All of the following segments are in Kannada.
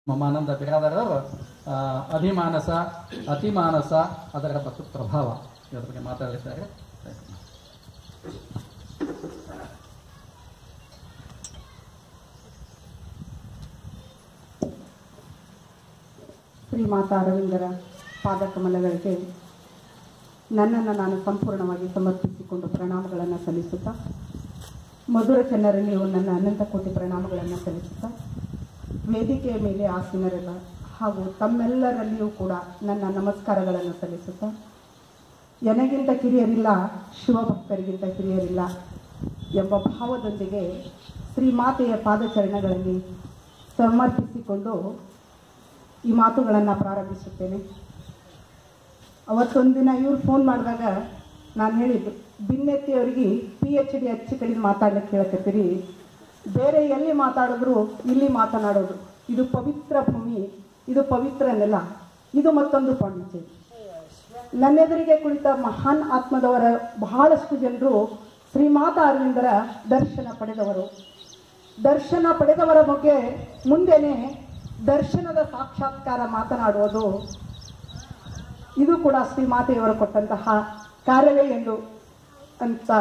ಮಮಾನಂದ ಬಿರಾದರವರು ಅಧಿಮಾನಸ ಅತಿಮಾನಸ ಅದರ ಮತ್ತು ಪ್ರಭಾವ ಇದರ ಬಗ್ಗೆ ಮಾತಾಡಲಿದ್ದಾರೆ. ಶ್ರೀಮಾತಾ ಅರವಿಂದರ ಪಾದಕಮಲಗಳಿಗೆ ನನ್ನನ್ನು ನಾನು ಸಂಪೂರ್ಣವಾಗಿ ಸಮರ್ಪಿಸಿಕೊಂಡು ಪ್ರಣಾಮಗಳನ್ನು ಸಲ್ಲಿಸುತ್ತಾ, ಮಧುರ ಚನ್ನರಲ್ಲಿಯೂ ನನ್ನ ಅನಂತ ಕೋಟಿ ಪ್ರಣಾಮಗಳನ್ನು ಸಲ್ಲಿಸುತ್ತಾ, ವೇದಿಕೆಯ ಮೇಲೆ ಆಸೀನರೆಲ್ಲ ಹಾಗೂ ತಮ್ಮೆಲ್ಲರಲ್ಲಿಯೂ ಕೂಡ ನನ್ನ ನಮಸ್ಕಾರಗಳನ್ನು ಸಲ್ಲಿಸುತ್ತಾ, ನನಗಿಂತ ಕಿರಿಯರಿಲ್ಲ, ಶಿವಭಕ್ತರಿಗಿಂತ ಹಿರಿಯರಿಲ್ಲ ಎಂಬ ಭಾವದೊಂದಿಗೆ ಶ್ರೀಮಾತೆಯ ಪಾದಚರಣಗಳಲ್ಲಿ ಸಮರ್ಪಿಸಿಕೊಂಡು ಈ ಮಾತುಗಳನ್ನು ಪ್ರಾರಂಭಿಸುತ್ತೇನೆ. ಅವತ್ತೊಂದಿನ ಇವ್ರು ಫೋನ್ ಮಾಡಿದಾಗ ನಾನು ಹೇಳಿದ್ದು, ಭಿನ್ನತೆಯವರಿಗೆ PhD ಹಚ್ಚಿ ಕಡಿದು ಮಾತಾಡ್ಲಿಕ್ಕೆ ಕೇಳಕತ್ತೀರಿ, ಬೇರೆ ಎಲ್ಲಿ ಮಾತಾಡಿದ್ರು ಇಲ್ಲಿ ಮಾತನಾಡೋದು. ಇದು ಪವಿತ್ರ ಭೂಮಿ, ಇದು ಪವಿತ್ರ ನೆಲ, ಇದು ಮತ್ತೊಂದು ಪಾಂಡಿಚೇರಿ. ನನ್ನೆದುರಿಗೆ ಕುಳಿತ ಮಹಾನ್ ಆತ್ಮದವರ ಬಹಳಷ್ಟು ಜನರು ಶ್ರೀಮಾತಾ ಅರವಿಂದರ ದರ್ಶನ ಪಡೆದವರು. ದರ್ಶನ ಪಡೆದವರ ಬಗ್ಗೆ ಮುಂದೆನೆ ದರ್ಶನದ ಸಾಕ್ಷಾತ್ಕಾರ ಮಾತನಾಡುವುದು ಇದು ಕೂಡ ಶ್ರೀಮಾತೆಯವರು ಕೊಟ್ಟಂತಹ ಕಾರ್ಯವೇ ಎಂದು ಅಂತ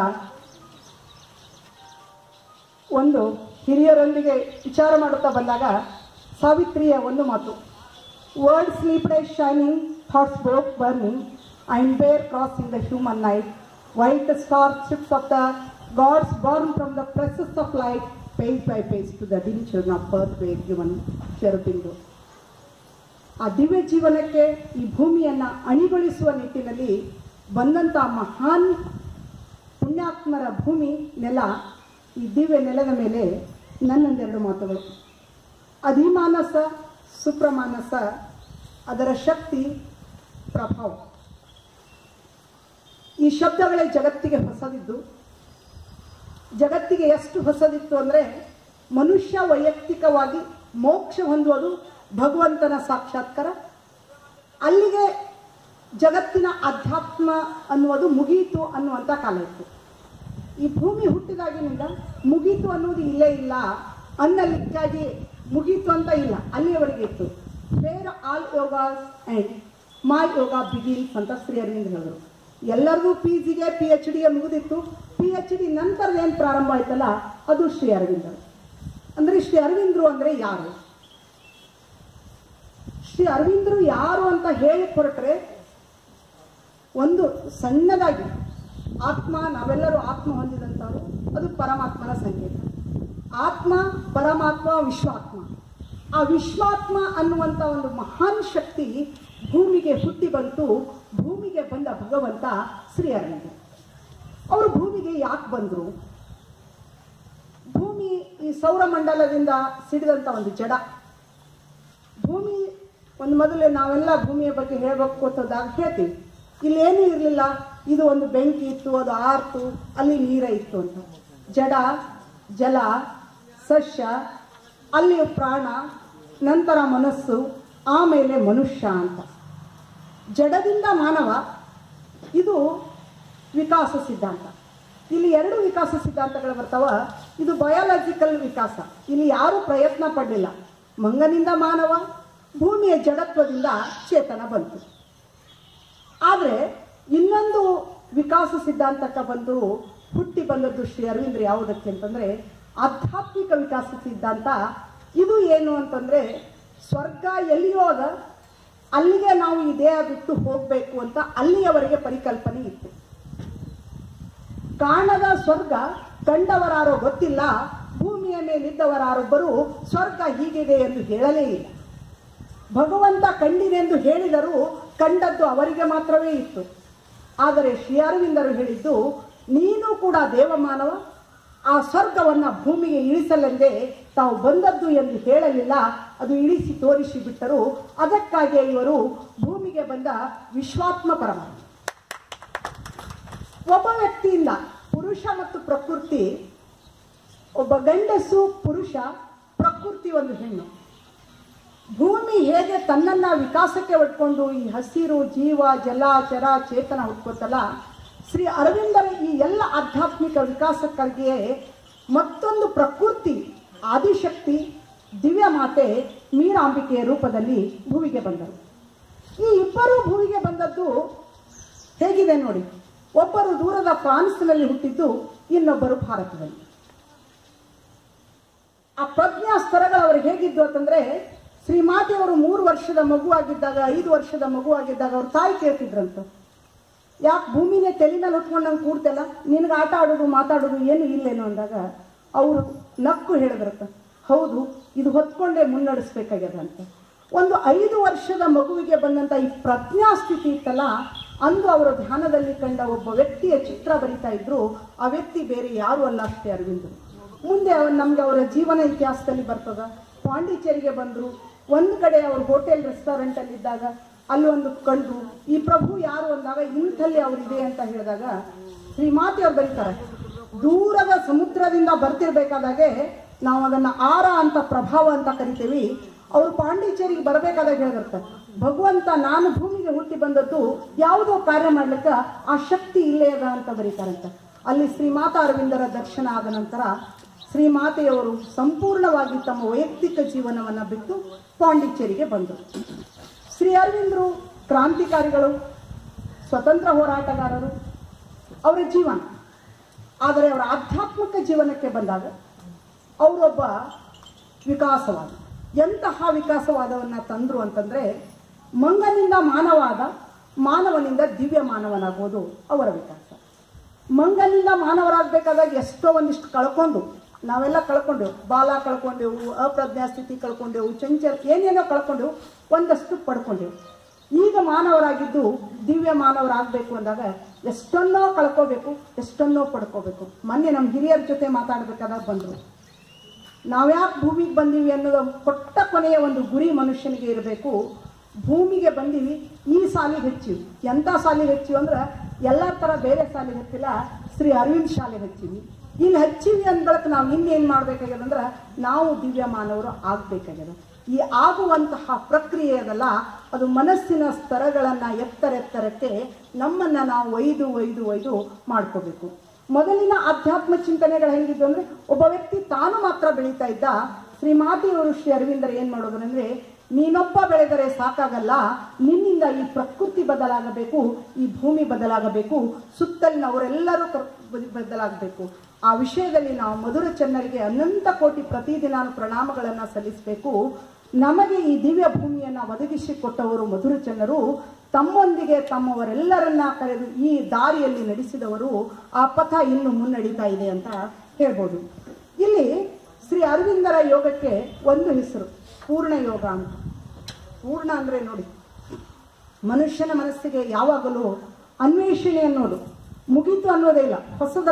ಒಂದು ಹಿರಿಯರೊಂದಿಗೆ ವಿಚಾರ ಮಾಡುತ್ತಾ ಬಂದಾಗ ಸಾವಿತ್ರಿಯ ಒಂದು ಮಾತು, world sleep die shining, thoughts both burning, I bare crossing the human night, white star ships of the gods born from the presses of light, page by page to the dim children of earth were given cherubindu. ಆ ದಿವ್ಯ ಜೀವನಕ್ಕೆ ಈ ಭೂಮಿಯನ್ನು ಅಣಿಗೊಳಿಸುವ ನಿಟ್ಟಿನಲ್ಲಿ ಬಂದಂಥ ಮಹಾನ್ ಪುಣ್ಯಾತ್ಮರ ಭೂಮಿ ನೆಲ, ಈ ದಿವ್ಯ ನೆಲದ ಮೇಲೆ ನನ್ನೊಂದೆರಡು ಮಾತುಗಳು. ಅಧಿಮಾನಸ ಸುಪ್ರಮಾನಸ, ಅದರ ಶಕ್ತಿ ಪ್ರಭಾವ. ಈ ಶಬ್ದಗಳೇ ಜಗತ್ತಿಗೆ ಹೊಸದಿದ್ದು. ಜಗತ್ತಿಗೆ ಎಷ್ಟು ಹೊಸದಿತ್ತು ಅಂದರೆ, ಮನುಷ್ಯ ವೈಯಕ್ತಿಕವಾಗಿ ಮೋಕ್ಷ ಹೊಂದುವುದು ಭಗವಂತನ ಸಾಕ್ಷಾತ್ಕಾರ, ಅಲ್ಲಿಗೆ ಜಗತ್ತಿನ ಅಧ್ಯಾತ್ಮ ಅನ್ನುವುದು ಮುಗೀತು ಅನ್ನುವಂಥ ಕಾಲ ಇತ್ತು. ಈ ಭೂಮಿ ಹುಟ್ಟಿದಾಗಿನಿಂದ ಮುಗೀತು ಅನ್ನೋದು ಇಲ್ಲೇ ಇಲ್ಲ, ಅನ್ನಲಿಕ್ಕಾಗಿ ಮುಗೀತು ಅಂತ ಇಲ್ಲ, ಅಲ್ಲಿಯವರೆಗೆ ಇತ್ತು. Where all yogas and my yoga begins ಅಂತ ಶ್ರೀ ಅರವಿಂದ್ರ ಹೇಳಿದರು. ಎಲ್ಲರಿಗೂ PGಗೆ PhDಗೆ ಮುಗಿದಿತ್ತು, PhD ನಂತರದ ಏನು ಪ್ರಾರಂಭ ಆಯ್ತಲ್ಲ ಅದು ಶ್ರೀ ಅರವಿಂದರು. ಅಂದರೆ ಶ್ರೀ ಅರವಿಂದರು ಅಂದರೆ ಯಾರು? ಶ್ರೀ ಅರವಿಂದರು ಯಾರು ಅಂತ ಹೇಳಿ ಹೊರಟ್ರೆ, ಒಂದು ಸಣ್ಣದಾಗಿ ಆತ್ಮ, ನಾವೆಲ್ಲರೂ ಆತ್ಮ ಹೊಂದಿದಂಥವ್ರು, ಅದು ಪರಮಾತ್ಮನ ಸಂಕೇತ. ಆತ್ಮ, ಪರಮಾತ್ಮ, ವಿಶ್ವಾತ್ಮ. ಆ ವಿಶ್ವಾತ್ಮ ಅನ್ನುವಂಥ ಒಂದು ಮಹಾನ್ ಶಕ್ತಿ ಭೂಮಿಗೆ ಹುಟ್ಟಿ ಬಂತು. ಭೂಮಿಗೆ ಬಂದ ಭಗವಂತ ಶ್ರೀ ಅರವಿಂದ. ಅವರು ಭೂಮಿಗೆ ಯಾಕೆ ಬಂದರು? ಭೂಮಿ ಈ ಸೌರಮಂಡಲದಿಂದ ಸಿಡಿದಂಥ ಒಂದು ಜಡ. ಭೂಮಿ ಒಂದು ಮೊದಲೇ ನಾವೆಲ್ಲ ಭೂಮಿಯ ಬಗ್ಗೆ ಹೇಳಬೇಕು ಅಂತಂದಾಗ ಹೇಳ್ತೀವಿ, ಇಲ್ಲೇನೂ ಇರಲಿಲ್ಲ, ಇದು ಒಂದು ಬೆಂಕಿ ಇತ್ತು, ಅದು ಆರ್ತು, ಅಲ್ಲಿ ನೀರೇ ಇತ್ತು ಅಂತ. ಜಡ, ಜಲ, ಸಸ್ಯ, ಅಲ್ಲಿ ಪ್ರಾಣ, ನಂತರ ಮನಸ್ಸು, ಆಮೇಲೆ ಮನುಷ್ಯ ಅಂತ. ಜಡದಿಂದ ಮಾನವ, ಇದು ವಿಕಾಸ ಸಿದ್ಧಾಂತ. ಇಲ್ಲಿ ಎರಡು ವಿಕಾಸ ಸಿದ್ಧಾಂತಗಳು ಬರ್ತಾವ. ಇದು ಬಯಾಲಜಿಕಲ್ ವಿಕಾಸ, ಇಲ್ಲಿ ಯಾರೂ ಪ್ರಯತ್ನ ಪಡಲಿಲ್ಲ. ಮಂಗನಿಂದ ಮಾನವ, ಭೂಮಿಯ ಜಡತ್ವದಿಂದ ಚೇತನ ಬಂತು. ಆದರೆ ಇನ್ನೊಂದು ವಿಕಾಸ ಸಿದ್ಧಾಂತಕ್ಕೆ ಬಂದು ಹುಟ್ಟಿ ಬಂದದ್ದು ಶ್ರೀ ಅರವಿಂದ್ರ ಯಾವುದಕ್ಕೆ ಅಂತಂದರೆ ಆಧ್ಯಾತ್ಮಿಕ ವಿಕಾಸ ಸಿದ್ಧಾಂತ. ಇದು ಏನು ಅಂತಂದರೆ, ಸ್ವರ್ಗ ಎಲ್ಲಿಯೋ ಅದ, ಅಲ್ಲಿಗೆ ನಾವು ಈ ದೇಹ ಬಿಟ್ಟು ಹೋಗಬೇಕು ಅಂತ ಅಲ್ಲಿಯವರೆಗೆ ಪರಿಕಲ್ಪನೆ ಇತ್ತು. ಕಾಣದ ಸ್ವರ್ಗ ಕಂಡವರಾರೋ ಗೊತ್ತಿಲ್ಲ, ಭೂಮಿಯ ಮೇಲಿದ್ದವರಾರೊಬ್ಬರು ಸ್ವರ್ಗ ಹೀಗಿದೆ ಎಂದು ಹೇಳಲೇ ಇಲ್ಲ. ಭಗವಂತ ಕಂಡಿದೆಂದು ಹೇಳಿದರೂ ಕಂಡದ್ದು ಅವರಿಗೆ ಮಾತ್ರವೇ ಇತ್ತು. ಆದರೆ ಶ್ರೀ ಅರವಿಂದರು ಹೇಳಿದ್ದು, ನೀನು ಕೂಡ ದೇವಮಾನವ, ಆ ಸ್ವರ್ಗವನ್ನು ಭೂಮಿಗೆ ಇಳಿಸಲೆಂದೇ ತಾವು ಬಂದದ್ದು ಎಂದು ಹೇಳಲಿಲ್ಲ, ಅದು ಇಳಿಸಿ ತೋರಿಸಿ ಬಿಟ್ಟರು. ಅದಕ್ಕಾಗಿಯೇ ಇವರು ಭೂಮಿಗೆ ಬಂದ ವಿಶ್ವಾತ್ಮ ಪರಮಾತ್ಮ. ಒಬ್ಬ ವ್ಯಕ್ತಿಯಿಂದ ಪುರುಷ ಮತ್ತು ಪ್ರಕೃತಿ, ಒಬ್ಬ ಗಂಡಸು ಪುರುಷ, ಪ್ರಕೃತಿ ಒಂದು ಹೆಣ್ಣು. ಭೂಮಿ ಹೇಗೆ ತನ್ನನ್ನು ವಿಕಾಸಕ್ಕೆ ಒಡ್ಕೊಂಡು ಈ ಹಸಿರು, ಜೀವ, ಜಲ, ಚರ, ಚೇತನ ಹುಟ್ಕೋತಲ್ಲ, ಶ್ರೀ ಅರವಿಂದರ ಈ ಎಲ್ಲ ಆಧ್ಯಾತ್ಮಿಕ ವಿಕಾಸಕ್ಕಾಗಿಯೇ ಮತ್ತೊಂದು ಪ್ರಕೃತಿ, ಆದಿಶಕ್ತಿ, ದಿವ್ಯ ಮಾತೆ ಮೀರಾಂಬಿಕೆಯ ರೂಪದಲ್ಲಿ ಭೂಮಿಗೆ ಬಂದರು. ಈ ಇಬ್ಬರೂ ಭೂಮಿಗೆ ಬಂದದ್ದು ಹೇಗಿದೆ ನೋಡಿ. ಒಬ್ಬರು ದೂರದ ಫ್ರಾನ್ಸ್ನಲ್ಲಿ ಹುಟ್ಟಿದ್ದು, ಇನ್ನೊಬ್ಬರು ಭಾರತದಲ್ಲಿ. ಆ ಪ್ರಜ್ಞಾ ಸ್ತರಗಳು ಅವ್ರಿಗೆ ಹೇಗಿದ್ದು ಅಂತಂದ್ರೆ, ಶ್ರೀಮಾತೆಯವರು 3 ವರ್ಷದ ಮಗುವಾಗಿದ್ದಾಗ, 5 ವರ್ಷದ ಮಗುವಾಗಿದ್ದಾಗ ಅವ್ರ ತಾಯಿ ಕೇಳ್ತಿದ್ರಂತ, ಯಾಕೆ ಭೂಮಿನೇ ತಲೆ ಮೇಲೆ ಹೊತ್ಕೊಂಡು ನಂಗೆ ಕೂಡ್ತಲ್ಲ, ನಿನಗೆ ಆಟ ಆಡೋದು ಮಾತಾಡೋದು ಏನು ಇಲ್ಲೇನು ಅಂದಾಗ ಅವರು ನಕ್ಕು ಹೇಳಿದ್ರಂತ, ಹೌದು ಇದು ಹೊತ್ಕೊಂಡೇ ಮುನ್ನಡೆಸ್ಬೇಕಾಗ್ಯದ ಅಂತ. ಒಂದು 5 ವರ್ಷದ ಮಗುವಿಗೆ ಬಂದಂತ ಈ ಪ್ರಜ್ಞಾ ಸ್ಥಿತಿ ಇತ್ತಲ್ಲ, ಅಂದು ಅವರ ಧ್ಯಾನದಲ್ಲಿ ಕಂಡ ಒಬ್ಬ ವ್ಯಕ್ತಿಯ ಚಿತ್ರ ಬರಿತಾ ಇದ್ರು. ಆ ವ್ಯಕ್ತಿ ಬೇರೆ ಯಾರು ಅಲ್ಲ, ಅಷ್ಟೇ ಅರವಿಂದರು. ಮುಂದೆ ನಮ್ಗೆ ಅವರ ಜೀವನ ಇತಿಹಾಸದಲ್ಲಿ ಬರ್ತದ. ಪಾಂಡಿಚೇರಿಗೆ ಬಂದರು. ಒಂದು ಕಡೆ ಅವರು ಹೋಟೆಲ್ ರೆಸ್ಟೋರೆಂಟ್ ಅಲ್ಲಿ ಇದ್ದಾಗ ಅಲ್ಲಿ ಒಂದು ಕಂಡು, ಈ ಪ್ರಭು ಯಾರು ಅಂದಾಗ ಇಂಥಲ್ಲಿ ಅವರಿದೆ ಅಂತ ಹೇಳಿದಾಗ ಶ್ರೀಮಾತೆಯವ್ರು ಬರೀತಾರೆ, ದೂರದ ಸಮುದ್ರದಿಂದ ಬರ್ತಿರ್ಬೇಕಾದಾಗೆ ನಾವು ಅದನ್ನ ಆರ ಅಂತ ಪ್ರಭಾವ ಅಂತ ಕರಿತೀವಿ. ಅವರು ಪಾಂಡಿಚೇರಿಗೆ ಬರಬೇಕಾದಾಗ ಹೇಳಿರ್ತಾರೆ, ಭಗವಂತ ನಾನು ಭೂಮಿಗೆ ಹುಟ್ಟಿ ಬಂದದ್ದು ಯಾವುದೋ ಕಾರ್ಯ ಮಾಡ್ಲಿಕ್ಕೆ ಆ ಶಕ್ತಿ ಇಲ್ಲೇ ಅದ ಅಂತ ಬರೀತಾರಂತ. ಅಲ್ಲಿ ಶ್ರೀಮಾತಾ ಅರವಿಂದರ ದರ್ಶನ ಆದ ನಂತರ ಶ್ರೀಮಾತೆಯವರು ಸಂಪೂರ್ಣವಾಗಿ ತಮ್ಮ ವೈಯಕ್ತಿಕ ಜೀವನವನ್ನು ಬಿಟ್ಟು ಪಾಂಡಿಚೇರಿಗೆ ಬಂದರು. ಶ್ರೀ ಅರವಿಂದರು ಕ್ರಾಂತಿಕಾರಿಗಳು, ಸ್ವತಂತ್ರ ಹೋರಾಟಗಾರರು, ಅವರ ಜೀವನ. ಆದರೆ ಅವರ ಆಧ್ಯಾತ್ಮಿಕ ಜೀವನಕ್ಕೆ ಬಂದಾಗ ಅವರೊಬ್ಬ ವಿಕಾಸವಾದ. ಎಂತಹ ವಿಕಾಸವಾದವನ್ನು ತಂದರು ಅಂತಂದರೆ, ಮಂಗನಿಂದ ಮಾನವಾದ, ಮಾನವನಿಂದ ದಿವ್ಯ ಮಾನವನಾಗೋದು ಅವರ ವಿಕಾಸ. ಮಂಗನಿಂದ ಮಾನವರಾಗಬೇಕಾದಾಗ ಎಷ್ಟೋ ಒಂದಿಷ್ಟು ಕಳ್ಕೊಂಡು, ನಾವೆಲ್ಲ ಕಳ್ಕೊಂಡೆವು. ಬಾಲ ಕಳ್ಕೊಂಡೆವು, ಅಪ್ರಜ್ಞಾ ಸ್ಥಿತಿ ಕಳ್ಕೊಂಡೆವು, ಚಂಚಲ ಏನೇನೋ ಕಳ್ಕೊಂಡೆವು, ಒಂದಷ್ಟು ಪಡ್ಕೊಂಡೆವು. ಈಗ ಮಾನವರಾಗಿದ್ದು ದಿವ್ಯ ಮಾನವರಾಗಬೇಕು ಅಂದಾಗ ಎಷ್ಟನ್ನೋ ಕಳ್ಕೋಬೇಕು, ಎಷ್ಟನ್ನೋ ಪಡ್ಕೋಬೇಕು. ಮೊನ್ನೆ ನಮ್ಮ ಹಿರಿಯರ ಜೊತೆ ಮಾತಾಡಬೇಕಾದಾಗ ಬಂದರು, ನಾವ್ಯಾಕೆ ಭೂಮಿಗೆ ಬಂದೀವಿ ಅನ್ನೋದು ಕೊಟ್ಟ ಕೊನೆಯ ಒಂದು ಗುರಿ ಮನುಷ್ಯನಿಗೆ ಇರಬೇಕು. ಭೂಮಿಗೆ ಬಂದೀವಿ, ಈ ಸಾಲಿಗೆ ಹೆಚ್ಚಿವಿ. ಎಂಥ ಸಾಲಿಗೆ ಹೆಚ್ಚಿವಿ ಅಂದ್ರೆ ಎಲ್ಲ ಥರ ಬೇರೆ ಸಾಲಿಗೆ ಹಚ್ಚಿಲ್ಲ, ಶ್ರೀ ಅರವಿಂದ್ ಶಾಲೆಗೆ ಹಚ್ಚಿವಿ. ಇಲ್ಲಿ ಹಚ್ಚಿವಿ ಅಂದ್ಬಳಕ್ಕೆ ನಾವು ಇನ್ನೇನು ಮಾಡಬೇಕಾಗ್ಯದ ಅಂದ್ರೆ ನಾವು ದಿವ್ಯ ಮಾನವರು ಆಗಬೇಕಾಗ್ಯದ. ಈ ಆಗುವಂತಹ ಪ್ರಕ್ರಿಯೆ ಅದಲ್ಲ, ಅದು ಮನಸ್ಸಿನ ಸ್ತರಗಳನ್ನು ಎತ್ತರೆತ್ತರಕ್ಕೆ ನಮ್ಮನ್ನು ನಾವು ಒಯ್ದು ಮಾಡ್ಕೋಬೇಕು. ಮೊದಲಿನ ಆಧ್ಯಾತ್ಮ ಚಿಂತನೆಗಳು ಹೆಂಗಿದ್ದು ಅಂದರೆ, ಒಬ್ಬ ವ್ಯಕ್ತಿ ತಾನು ಮಾತ್ರ ಬೆಳೀತಾ ಇದ್ದ. ಶ್ರೀಮಾತೆಯವರು ಶ್ರೀ ಅರವಿಂದರು ಏನು ಮಾಡೋದು ಅಂದರೆ, ನೀನೊಬ್ಬ ಬೆಳೆದರೆ ಸಾಕಾಗಲ್ಲ, ನಿನ್ನಿಂದ ಈ ಪ್ರಕೃತಿ ಬದಲಾಗಬೇಕು, ಈ ಭೂಮಿ ಬದಲಾಗಬೇಕು, ಸುತ್ತಲಿನವರೆಲ್ಲರೂ ಬದಲಾಗಬೇಕು. ಆ ವಿಷಯದಲ್ಲಿ ನಾವು ಮಧುರ ಚನ್ನರಿಗೆ ಅನಂತ ಕೋಟಿ ಪ್ರತಿದಿನ ಪ್ರಣಾಮಗಳನ್ನು ಸಲ್ಲಿಸಬೇಕು. ನಮಗೆ ಈ ದಿವ್ಯ ಭೂಮಿಯನ್ನು ಒದಗಿಸಿಕೊಟ್ಟವರು ಮಧುರ ಚನ್ನರು. ತಮ್ಮೊಂದಿಗೆ ತಮ್ಮವರೆಲ್ಲರನ್ನ ಕರೆದು ಈ ದಾರಿಯಲ್ಲಿ ನಡೆಸಿದವರು. ಆ ಪಥ ಇನ್ನು ಮುನ್ನಡೀತಾ ಇದೆ ಅಂತ ಹೇಳ್ಬೋದು. ಇಲ್ಲಿ ಶ್ರೀ ಅರವಿಂದರ ಯೋಗಕ್ಕೆ ಒಂದು ಹೆಸರು ಪೂರ್ಣ ಯೋಗ ಅಂತ. ಪೂರ್ಣ ಅಂದರೆ ನೋಡಿ, ಮನುಷ್ಯನ ಮನಸ್ಸಿಗೆ ಯಾವಾಗಲೂ ಅನ್ವೇಷಣೆ ಅನ್ನೋದು ಮುಗೀತು ಅನ್ನೋದೇ ಇಲ್ಲ. ಹೊಸದರ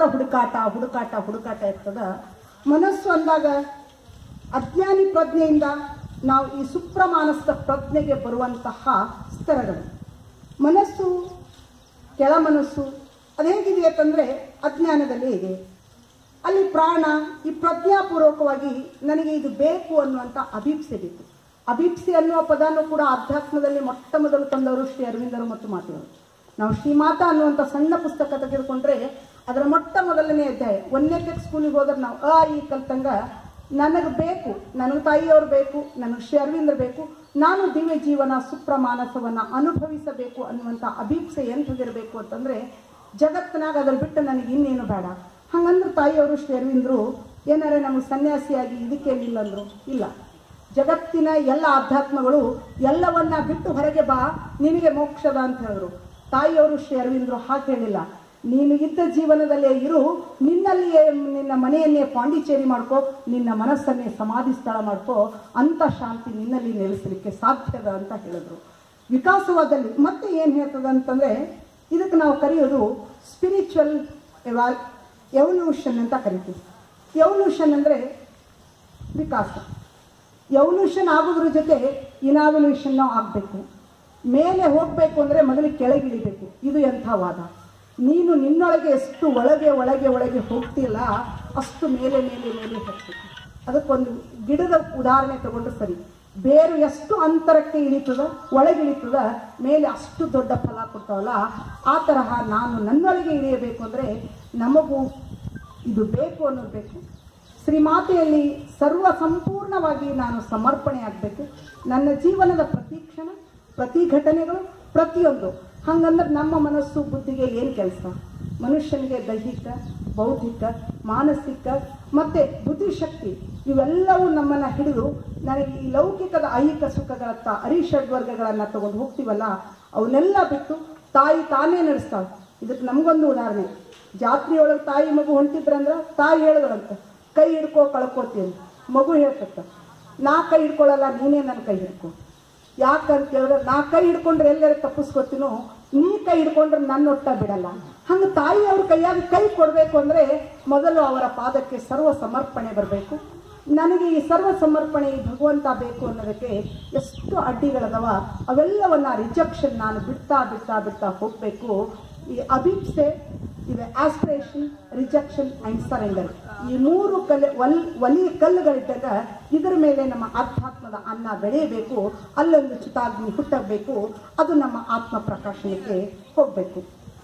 ಹುಡುಕಾಟ ಇರ್ತದ. ಮನಸ್ಸು ಅಂದಾಗ ಅಜ್ಞಾನಿ ಪ್ರಜ್ಞೆಯಿಂದ ನಾವು ಈ ಸುಪ್ರಮಾನಸ್ಥ ಪ್ರಜ್ಞೆಗೆ ಬರುವಂತಹ ಸ್ತರಗಳು. ಮನಸ್ಸು ಕೆಳ ಮನಸ್ಸು ಅದು ಹೇಗಿದೆ ಅಂತಂದರೆ ಅಜ್ಞಾನದಲ್ಲೇ ಇದೆ. ಅಲ್ಲಿ ಪ್ರಾಣ ಈ ಪ್ರಜ್ಞಾಪೂರ್ವಕವಾಗಿ ನನಗೆ ಇದು ಬೇಕು ಅನ್ನುವಂಥ ಅಭೀಪ್ಸೆ ಬೇಕು. ಅಭೀಪ್ಸೆ ಅನ್ನುವ ಪದನೂ ಕೂಡ ಅಧ್ಯಾತ್ಮದಲ್ಲಿ ಮೊಟ್ಟ ಮೊದಲು ತಂದವರು ಶ್ರೀ ಅರವಿಂದರು ಮತ್ತು ಮಾತೆಯವರು. ನಾವು ಶ್ರೀಮಾತಾ ಅನ್ನುವಂಥ ಸಣ್ಣ ಪುಸ್ತಕ ತೆಗೆದುಕೊಂಡ್ರೆ ಅದರ ಮೊಟ್ಟ ಮೊದಲನೇ ಅಧ್ಯಾಯ, 1ನೇ ಸ್ಕೂಲಿಗೆ ಹೋದ್ರೆ ನಾವು ಈ ಕಲ್ತಂಗ ನನಗೆ ಬೇಕು, ನನಗೆ ತಾಯಿಯವರು ಬೇಕು, ನನಗೆ ಶ್ರೀ ಅರವಿಂದರು ಬೇಕು, ನಾನು ದಿವ್ಯ ಜೀವನ ಸುಪ್ರಮಾನಸವನ್ನು ಅನುಭವಿಸಬೇಕು ಅನ್ನುವಂಥ ಅಭೀಪ್ಸೆ ಎಂಥದಿರಬೇಕು ಅಂತಂದರೆ, ಜಗತ್ತಿನಾಗ ಅದ್ರ ಬಿಟ್ಟು ನನಗೆ ಇನ್ನೇನು ಬೇಡ. ಹಂಗಂದ್ರೆ ತಾಯಿಯವರು ಶ್ರೀ ಅರವಿಂದರು ಏನಾರೆ ನಮಗೆ ಸನ್ಯಾಸಿಯಾಗಿ ಇದಕ್ಕೇನಿಲ್ಲ ಅಂದರು. ಇಲ್ಲ, ಜಗತ್ತಿನ ಎಲ್ಲ ಆಧ್ಯಾತ್ಮಗಳು ಎಲ್ಲವನ್ನ ಬಿಟ್ಟು ಹೊರಗೆ ಬಾ, ನಿನಗೆ ಮೋಕ್ಷದ ಅಂತ ಹೇಳಿದ್ರು. ತಾಯಿಯವರು ಶ್ರೀ ಅರವಿಂದರು ಹಾಗೆ ಹೇಳಿಲ್ಲ, ನೀನು ಇದ್ದ ಜೀವನದಲ್ಲೇ ಇರು, ನಿನ್ನಲ್ಲಿಯೇ ನಿನ್ನ ಮನೆಯನ್ನೇ ಪಾಂಡಿಚೇರಿ ಮಾಡ್ಕೋ, ನಿನ್ನ ಮನಸ್ಸನ್ನೇ ಸಮಾಧಿ ಸ್ಥಳ ಮಾಡ್ಕೋ, ಅಂಥ ಶಾಂತಿ ನಿನ್ನಲ್ಲಿ ನೆಲೆಸಲಿಕ್ಕೆ ಸಾಧ್ಯದ ಅಂತ ಹೇಳಿದ್ರು. ವಿಕಾಸವಾದಲ್ಲಿ ಮತ್ತೆ ಏನು ಹೇಳ್ತದೆ ಅಂತಂದರೆ, ಇದಕ್ಕೆ ನಾವು ಕರೆಯೋದು ಸ್ಪಿರಿಚುವಲ್ ಎವಲ್ಯೂಷನ್ ಅಂತ ಕರಿತೀವಿ. ಎವಲ್ಯೂಷನ್ ಅಂದರೆ ವಿಕಾಸ. ಎವಲ್ಯೂಷನ್ ಆಗೋದ್ರ ಜೊತೆ ಇನಾವಲ್ಯೂಷನ್ ಆಗಬೇಕು. ಮೇಲೆ ಹೋಗಬೇಕು ಅಂದರೆ ಮೊದಲಿಗೆ ಕೆಳಗಿಳಿಬೇಕು. ಇದು ಎಂಥ ವಾದ. ನೀನು ನಿನ್ನೊಳಗೆ ಎಷ್ಟು ಒಳಗೆ ಹೋಗ್ತಿಲ್ಲ ಅಷ್ಟು ಮೇಲೆ ಹೋಗ್ಬೇಕು. ಅದಕ್ಕೊಂದು ಗಿಡದ ಉದಾಹರಣೆ ತಗೊಂಡ್ರೆ ಸರಿ. ಬೇರು ಎಷ್ಟು ಅಂತರಕ್ಕೆ ಇಳಿತದ, ಒಳಗಿಳಿತದ, ಮೇಲೆ ಅಷ್ಟು ದೊಡ್ಡ ಫಲ ಕೊಡ್ತಾವಲ್ಲ, ಆ ತರಹ ನಾನು ನನ್ನೊಳಗೆ ಇಳಿಯಬೇಕು ಅಂದರೆ ನಮಗೂ ಇದು ಬೇಕು ಅನ್ನೋದು ಬೇಕು. ಶ್ರೀಮಾತೆಯಲ್ಲಿ ಸರ್ವ ಸಂಪೂರ್ಣ ಸಂಪೂರ್ಣವಾಗಿ ನಾನು ಸಮರ್ಪಣೆ ಆಗಬೇಕು. ನನ್ನ ಜೀವನದ ಪ್ರತಿ ಕ್ಷಣ, ಪ್ರತಿ ಘಟನೆಗಳು, ಪ್ರತಿಯೊಂದು. ಹಂಗಂದ್ರೆ ನಮ್ಮ ಮನಸ್ಸು ಬುದ್ಧಿಗೆ ಏನು ಕೆಲಸ? ಮನುಷ್ಯನಿಗೆ ದೈಹಿಕ, ಬೌದ್ಧಿಕ, ಮಾನಸಿಕ ಮತ್ತು ಬುದ್ಧಿಶಕ್ತಿ ಇವೆಲ್ಲವೂ ನಮ್ಮನ್ನು ಹಿಡಿದು ನನಗೆ ಈ ಲೌಕಿಕದ ಐಹಿಕ ಸುಖಗಳತ್ತ ಅರಿಷಡ್ವರ್ಗಗಳನ್ನು ತಗೊಂಡು ಹೋಗ್ತೀವಲ್ಲ, ಅವನ್ನೆಲ್ಲ ಬಿಟ್ಟು ತಾಯಿ ತಾನೇ ನಡೆಸ್ತಾಳೆ. ಇದಕ್ಕೆ ನಮಗೊಂದು ಉದಾಹರಣೆ. ಜಾತ್ರೆಯೊಳಗೆ ತಾಯಿ ಮಗು ಹೊಂಟಿದ್ರಂದ್ರೆ ತಾಯಿ ಹೇಳಿದ್ರಂತ, ಕೈ ಹಿಡ್ಕೋ ಕಳ್ಕೊತೀನಿ. ಮಗು ಹೇಳ್ತಕ್ಕ, ನಾ ಕೈ ಹಿಡ್ಕೊಳ್ಳಲ್ಲ, ನೀನೇ ನನ್ನ ಕೈ ಹಿಡ್ಕೊ. ಯಾಕಂತ ಹೇಳಿದ್ರೆ, ನಾ ಕೈ ಹಿಡ್ಕೊಂಡ್ರೆ ಎಲ್ಲರೂ ತಪ್ಪಿಸ್ಕೊತೀನೋ, ನೀ ಕೈ ಹಿಡ್ಕೊಂಡ್ರೆ ನನ್ನ ಒಟ್ಟ ಬಿಡಲ್ಲ. ಹಂಗೆ ತಾಯಿ ಅವ್ರ ಕೈಯಾಗಿ ಕೈ ಕೊಡಬೇಕು ಅಂದರೆ ಮೊದಲು ಅವರ ಪಾದಕ್ಕೆ ಸರ್ವ ಸಮರ್ಪಣೆ ಬರಬೇಕು. ನನಗೆ ಈ ಸರ್ವ ಸಮರ್ಪಣೆ ಈ ಭಗವಂತ ಬೇಕು ಅನ್ನೋದಕ್ಕೆ ಎಷ್ಟು ಅಡ್ಡಿಗಳದವ, ಅವೆಲ್ಲವನ್ನ ರಿಜೆಕ್ಷನ್ ನಾನು ಬಿಡ್ತಾ ಬಿಡ್ತಾ ಬಿಡ್ತಾ ಹೋಗಬೇಕು. ಈ ಅಭಿಪ್ಸೆ, ಇದು ಆಸ್ಪಿರೇಷನ್, ರಿಜೆಕ್ಷನ್ ಆ್ಯಂಡ್ ಸರೆಂಡರ್, ಈ ಮೂರು ಒಲಿ ಕಲ್ಲುಗಳಿದ್ದಾಗ ಇದರ ಮೇಲೆ ನಮ್ಮ ಆಧ್ಯಾತ್ಮದ ಅನ್ನ ಬೆಳೆಯಬೇಕು. ಅಲ್ಲೊಂದು ಚಿತಾಗ್ನಿ ಹುಟ್ಟಬೇಕು. ಅದು ನಮ್ಮ ಆತ್ಮ ಪ್ರಕಾಶನಕ್ಕೆ ಹೋಗಬೇಕು.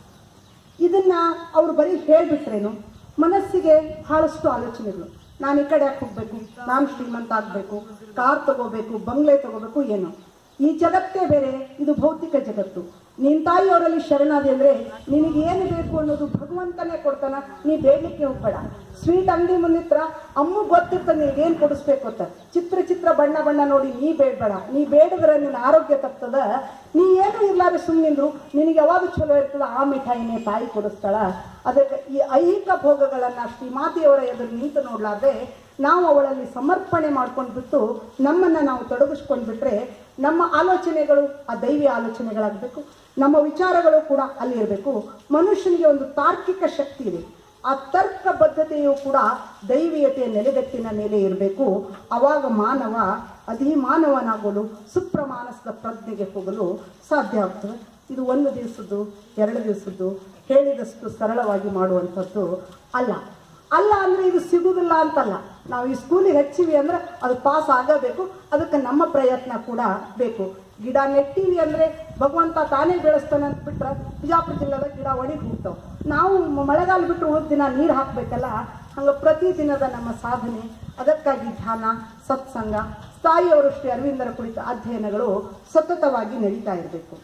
ಇದನ್ನ ಅವ್ರು ಬರೀ ಹೇಳ್ಬಿಟ್ರೇನು, ಮನಸ್ಸಿಗೆ ಬಹಳಷ್ಟು ಆಲೋಚನೆಗಳು. ನಾನು ಈ ಕಡೆ ಯಾಕೆ ಹೋಗ್ಬೇಕು, ನಾನು ಶ್ರೀಮಂತ ಆಗಬೇಕು, ಕಾರ್ ತಗೋಬೇಕು, ಬಂಗ್ಲೆ ತಗೋಬೇಕು, ಏನೋ. ಈ ಜಗತ್ತೇ ಬೇರೆ, ಇದು ಭೌತಿಕ ಜಗತ್ತು. ನಿನ್ನ ತಾಯಿಯವರಲ್ಲಿ ಶರಣಾದಿ ಅಂದರೆ ನಿನಗೆ ಏನು ಬೇಕು ಅನ್ನೋದು ಭಗವಂತನೇ ಕೊಡ್ತಾನ, ನೀ ಬೇಡಲಿಕ್ಕೆ ಹೋಗ್ಬೇಡ. ಸ್ವೀಟ್ ಅಂಗಡಿ ಮುಂದಿತ್ರ ಅಮ್ಮ ಗೊತ್ತಿರ್ತಾನೆ ನಿನಗೇನು ಕೊಡಿಸ್ಬೇಕು ಅಂತ. ಚಿತ್ರ ಬಣ್ಣ ಬಣ್ಣ ನೋಡಿ ನೀ ಬೇಡಬೇಡ. ನೀ ಬೇಡಿದ್ರೆ ನಿನ್ನ ಆರೋಗ್ಯ ತಪ್ತದ. ನೀ ಏನು ಇರ್ಲಾರೆ ಸುಮ್ಮನಿಂದ್ರು ನಿನಗೆ ಯಾವಾಗ ಚಲೋ ಇರ್ತದ ಆ ಮಿಠಾಯಿನೇ ತಾಯಿ ಕೊಡಿಸ್ತಾಳ. ಅದಕ್ಕೆ ಈ ಐಹಿಕ ಭೋಗಗಳನ್ನು ಶ್ರೀಮಾತೆಯವರ ಎದುರು ನಿಂತು ನೋಡ್ಲಾರ್ದೆ ನಾವು ಅವಳಲ್ಲಿ ಸಮರ್ಪಣೆ ಮಾಡ್ಕೊಂಡು ಬಿಟ್ಟು ನಮ್ಮನ್ನು ನಾವು ತೊಡಗಿಸ್ಕೊಂಡು ಬಿಟ್ರೆ ನಮ್ಮ ಆಲೋಚನೆಗಳು ಆ ದೈವಿ ಆಲೋಚನೆಗಳಾಗಬೇಕು. ನಮ್ಮ ವಿಚಾರಗಳು ಕೂಡ ಅಲ್ಲಿ ಇರಬೇಕು. ಮನುಷ್ಯನಿಗೆ ಒಂದು ತಾರ್ಕಿಕ ಶಕ್ತಿ ಇದೆ. ಆ ತರ್ಕ ಬದ್ಧತೆಯು ಕೂಡ ದೈವೀಯತೆಯ ನೆಲೆಗಟ್ಟಿನ ಮೇಲೆ ಇರಬೇಕು. ಆವಾಗ ಮಾನವ ಅಧಿಮಾನವನಾಗಲು ಸುಪ್ರಮಾನಸದ ಪ್ರಜ್ಞೆಗೆ ಹೋಗಲು ಸಾಧ್ಯ ಆಗ್ತದೆ. ಇದು ಒಂದು ದಿವಸದ್ದು 2 ದಿವಸದ್ದು ಹೇಳಿದಷ್ಟು ಸರಳವಾಗಿ ಮಾಡುವಂಥದ್ದು ಅಲ್ಲ. ಅಂದರೆ ಇದು ಸಿಗುವುದಿಲ್ಲ ಅಂತಲ್ಲ. ನಾವು ಈ ಸ್ಕೂಲಿಗೆ ಹಚ್ಚಿವಿ ಅಂದರೆ ಅದು ಪಾಸ್ ಆಗಬೇಕು. ಅದಕ್ಕೆ ನಮ್ಮ ಪ್ರಯತ್ನ ಕೂಡ ಬೇಕು. ಗಿಡ ನೆಟ್ಟಿವಿ ಅಂದರೆ ಭಗವಂತ ತಾನೇ ಬೆಳೆಸ್ತಾನೆ ಅಂತ ಬಿಟ್ರೆ ಬಿಜಾಪುರ ಜಿಲ್ಲೆದ ಗಿಡ ಒಣಗಿ ಹೋಗ್ತಾವೆ. ನಾವು ಮಳೆಗಾಲ ಬಿಟ್ಟರೆ ಉಳಿದ ದಿನ ನೀರು ಹಾಕಬೇಕಲ್ಲ. ಹಂಗೆ ಪ್ರತಿದಿನದ ನಮ್ಮ ಸಾಧನೆ, ಅದಕ್ಕಾಗಿ ಧ್ಯಾನ, ಸತ್ಸಂಗ, ತಾಯಿಯವರು ಶ್ರೀ ಅರವಿಂದರ ಕುರಿತ ಅಧ್ಯಯನಗಳು ಸತತವಾಗಿ ನಡೀತಾ ಇರಬೇಕು.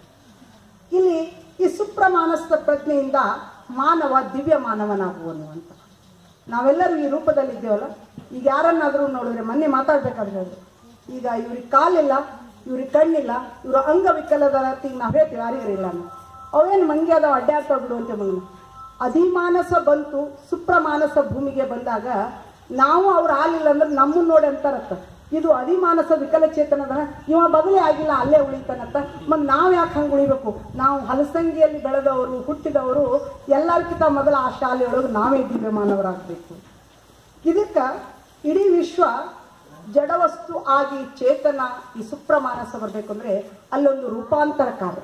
ಇಲ್ಲಿ ಈ ಸುಪ್ರಮಾನಸ್ಥ ಪ್ರಜ್ಞೆಯಿಂದ ಮಾನವ ದಿವ್ಯ ಮಾನವನಾಗುವನು ಅಂತ. ನಾವೆಲ್ಲರೂ ಈ ರೂಪದಲ್ಲಿದ್ದೇವಲ್ಲ. ಈಗ ಯಾರನ್ನಾದರೂ ನೋಡಿದ್ರೆ ಮೊನ್ನೆ ಮಾತಾಡ್ಬೇಕಾದ್ರೆ ಈಗ ಇವ್ರಿಗೆ ಕಾಲಿಲ್ಲ, ಇವ್ರಿಗೆ ಕಣ್ಣಿಲ್ಲ, ಇವರು ಅಂಗವಿಕಲದ ಈಗ ನಾವು ಹೇಳ್ತೀವಿ ಯಾರಿಗರಿಲ್ಲ ಅನ್ನೋ ಅವೇನು ಮಂಗೆ ಅದಾವ ಅಡ್ಡಾಡ್ತಾ ಬಿಡುವಂತೆ ಮಗನು. ಅಧಿಮಾನಸ ಬಂತು, ಸುಪ್ರಮಾನಸ ಭೂಮಿಗೆ ಬಂದಾಗ ನಾವು ಅವ್ರು ಆಲಿಲ್ಲ ಅಂದ್ರೆ ನಮ್ಮನ್ನು ನೋಡಿ ಅಂತಾರತ್ತ. ಇದು ಅಧಿಮಾನಸ ವಿಕಲಚೇತನದ ಇವ ಬದಲೇ ಆಗಿಲ್ಲ, ಅಲ್ಲೇ ಉಳಿತಾನತ್ತ. ಮತ್ತು ನಾವು ಯಾಕೆ ಹಂಗೆ ಉಳಿಬೇಕು? ನಾವು ಹಲಸಂಗಿಯಲ್ಲಿ ಬೆಳೆದವರು, ಹುಟ್ಟಿದವರು, ಎಲ್ಲರಿಗಿಂತ ಮೊದಲು ಆ ಶಾಲೆಯೊಳಗೆ ನಾವೇ ದಿವ್ಯಮಾನವರಾಗಬೇಕು. ಇದಕ್ಕೆ ಇಡೀ ವಿಶ್ವ ಜಡವಸ್ತು ಆಗಿ ಚೇತನ ಈ ಸುಪ್ರಮಾನಸ ಬರಬೇಕು ಅಂದರೆ ಅಲ್ಲೊಂದು ರೂಪಾಂತರ ಕಾರ್ಯ.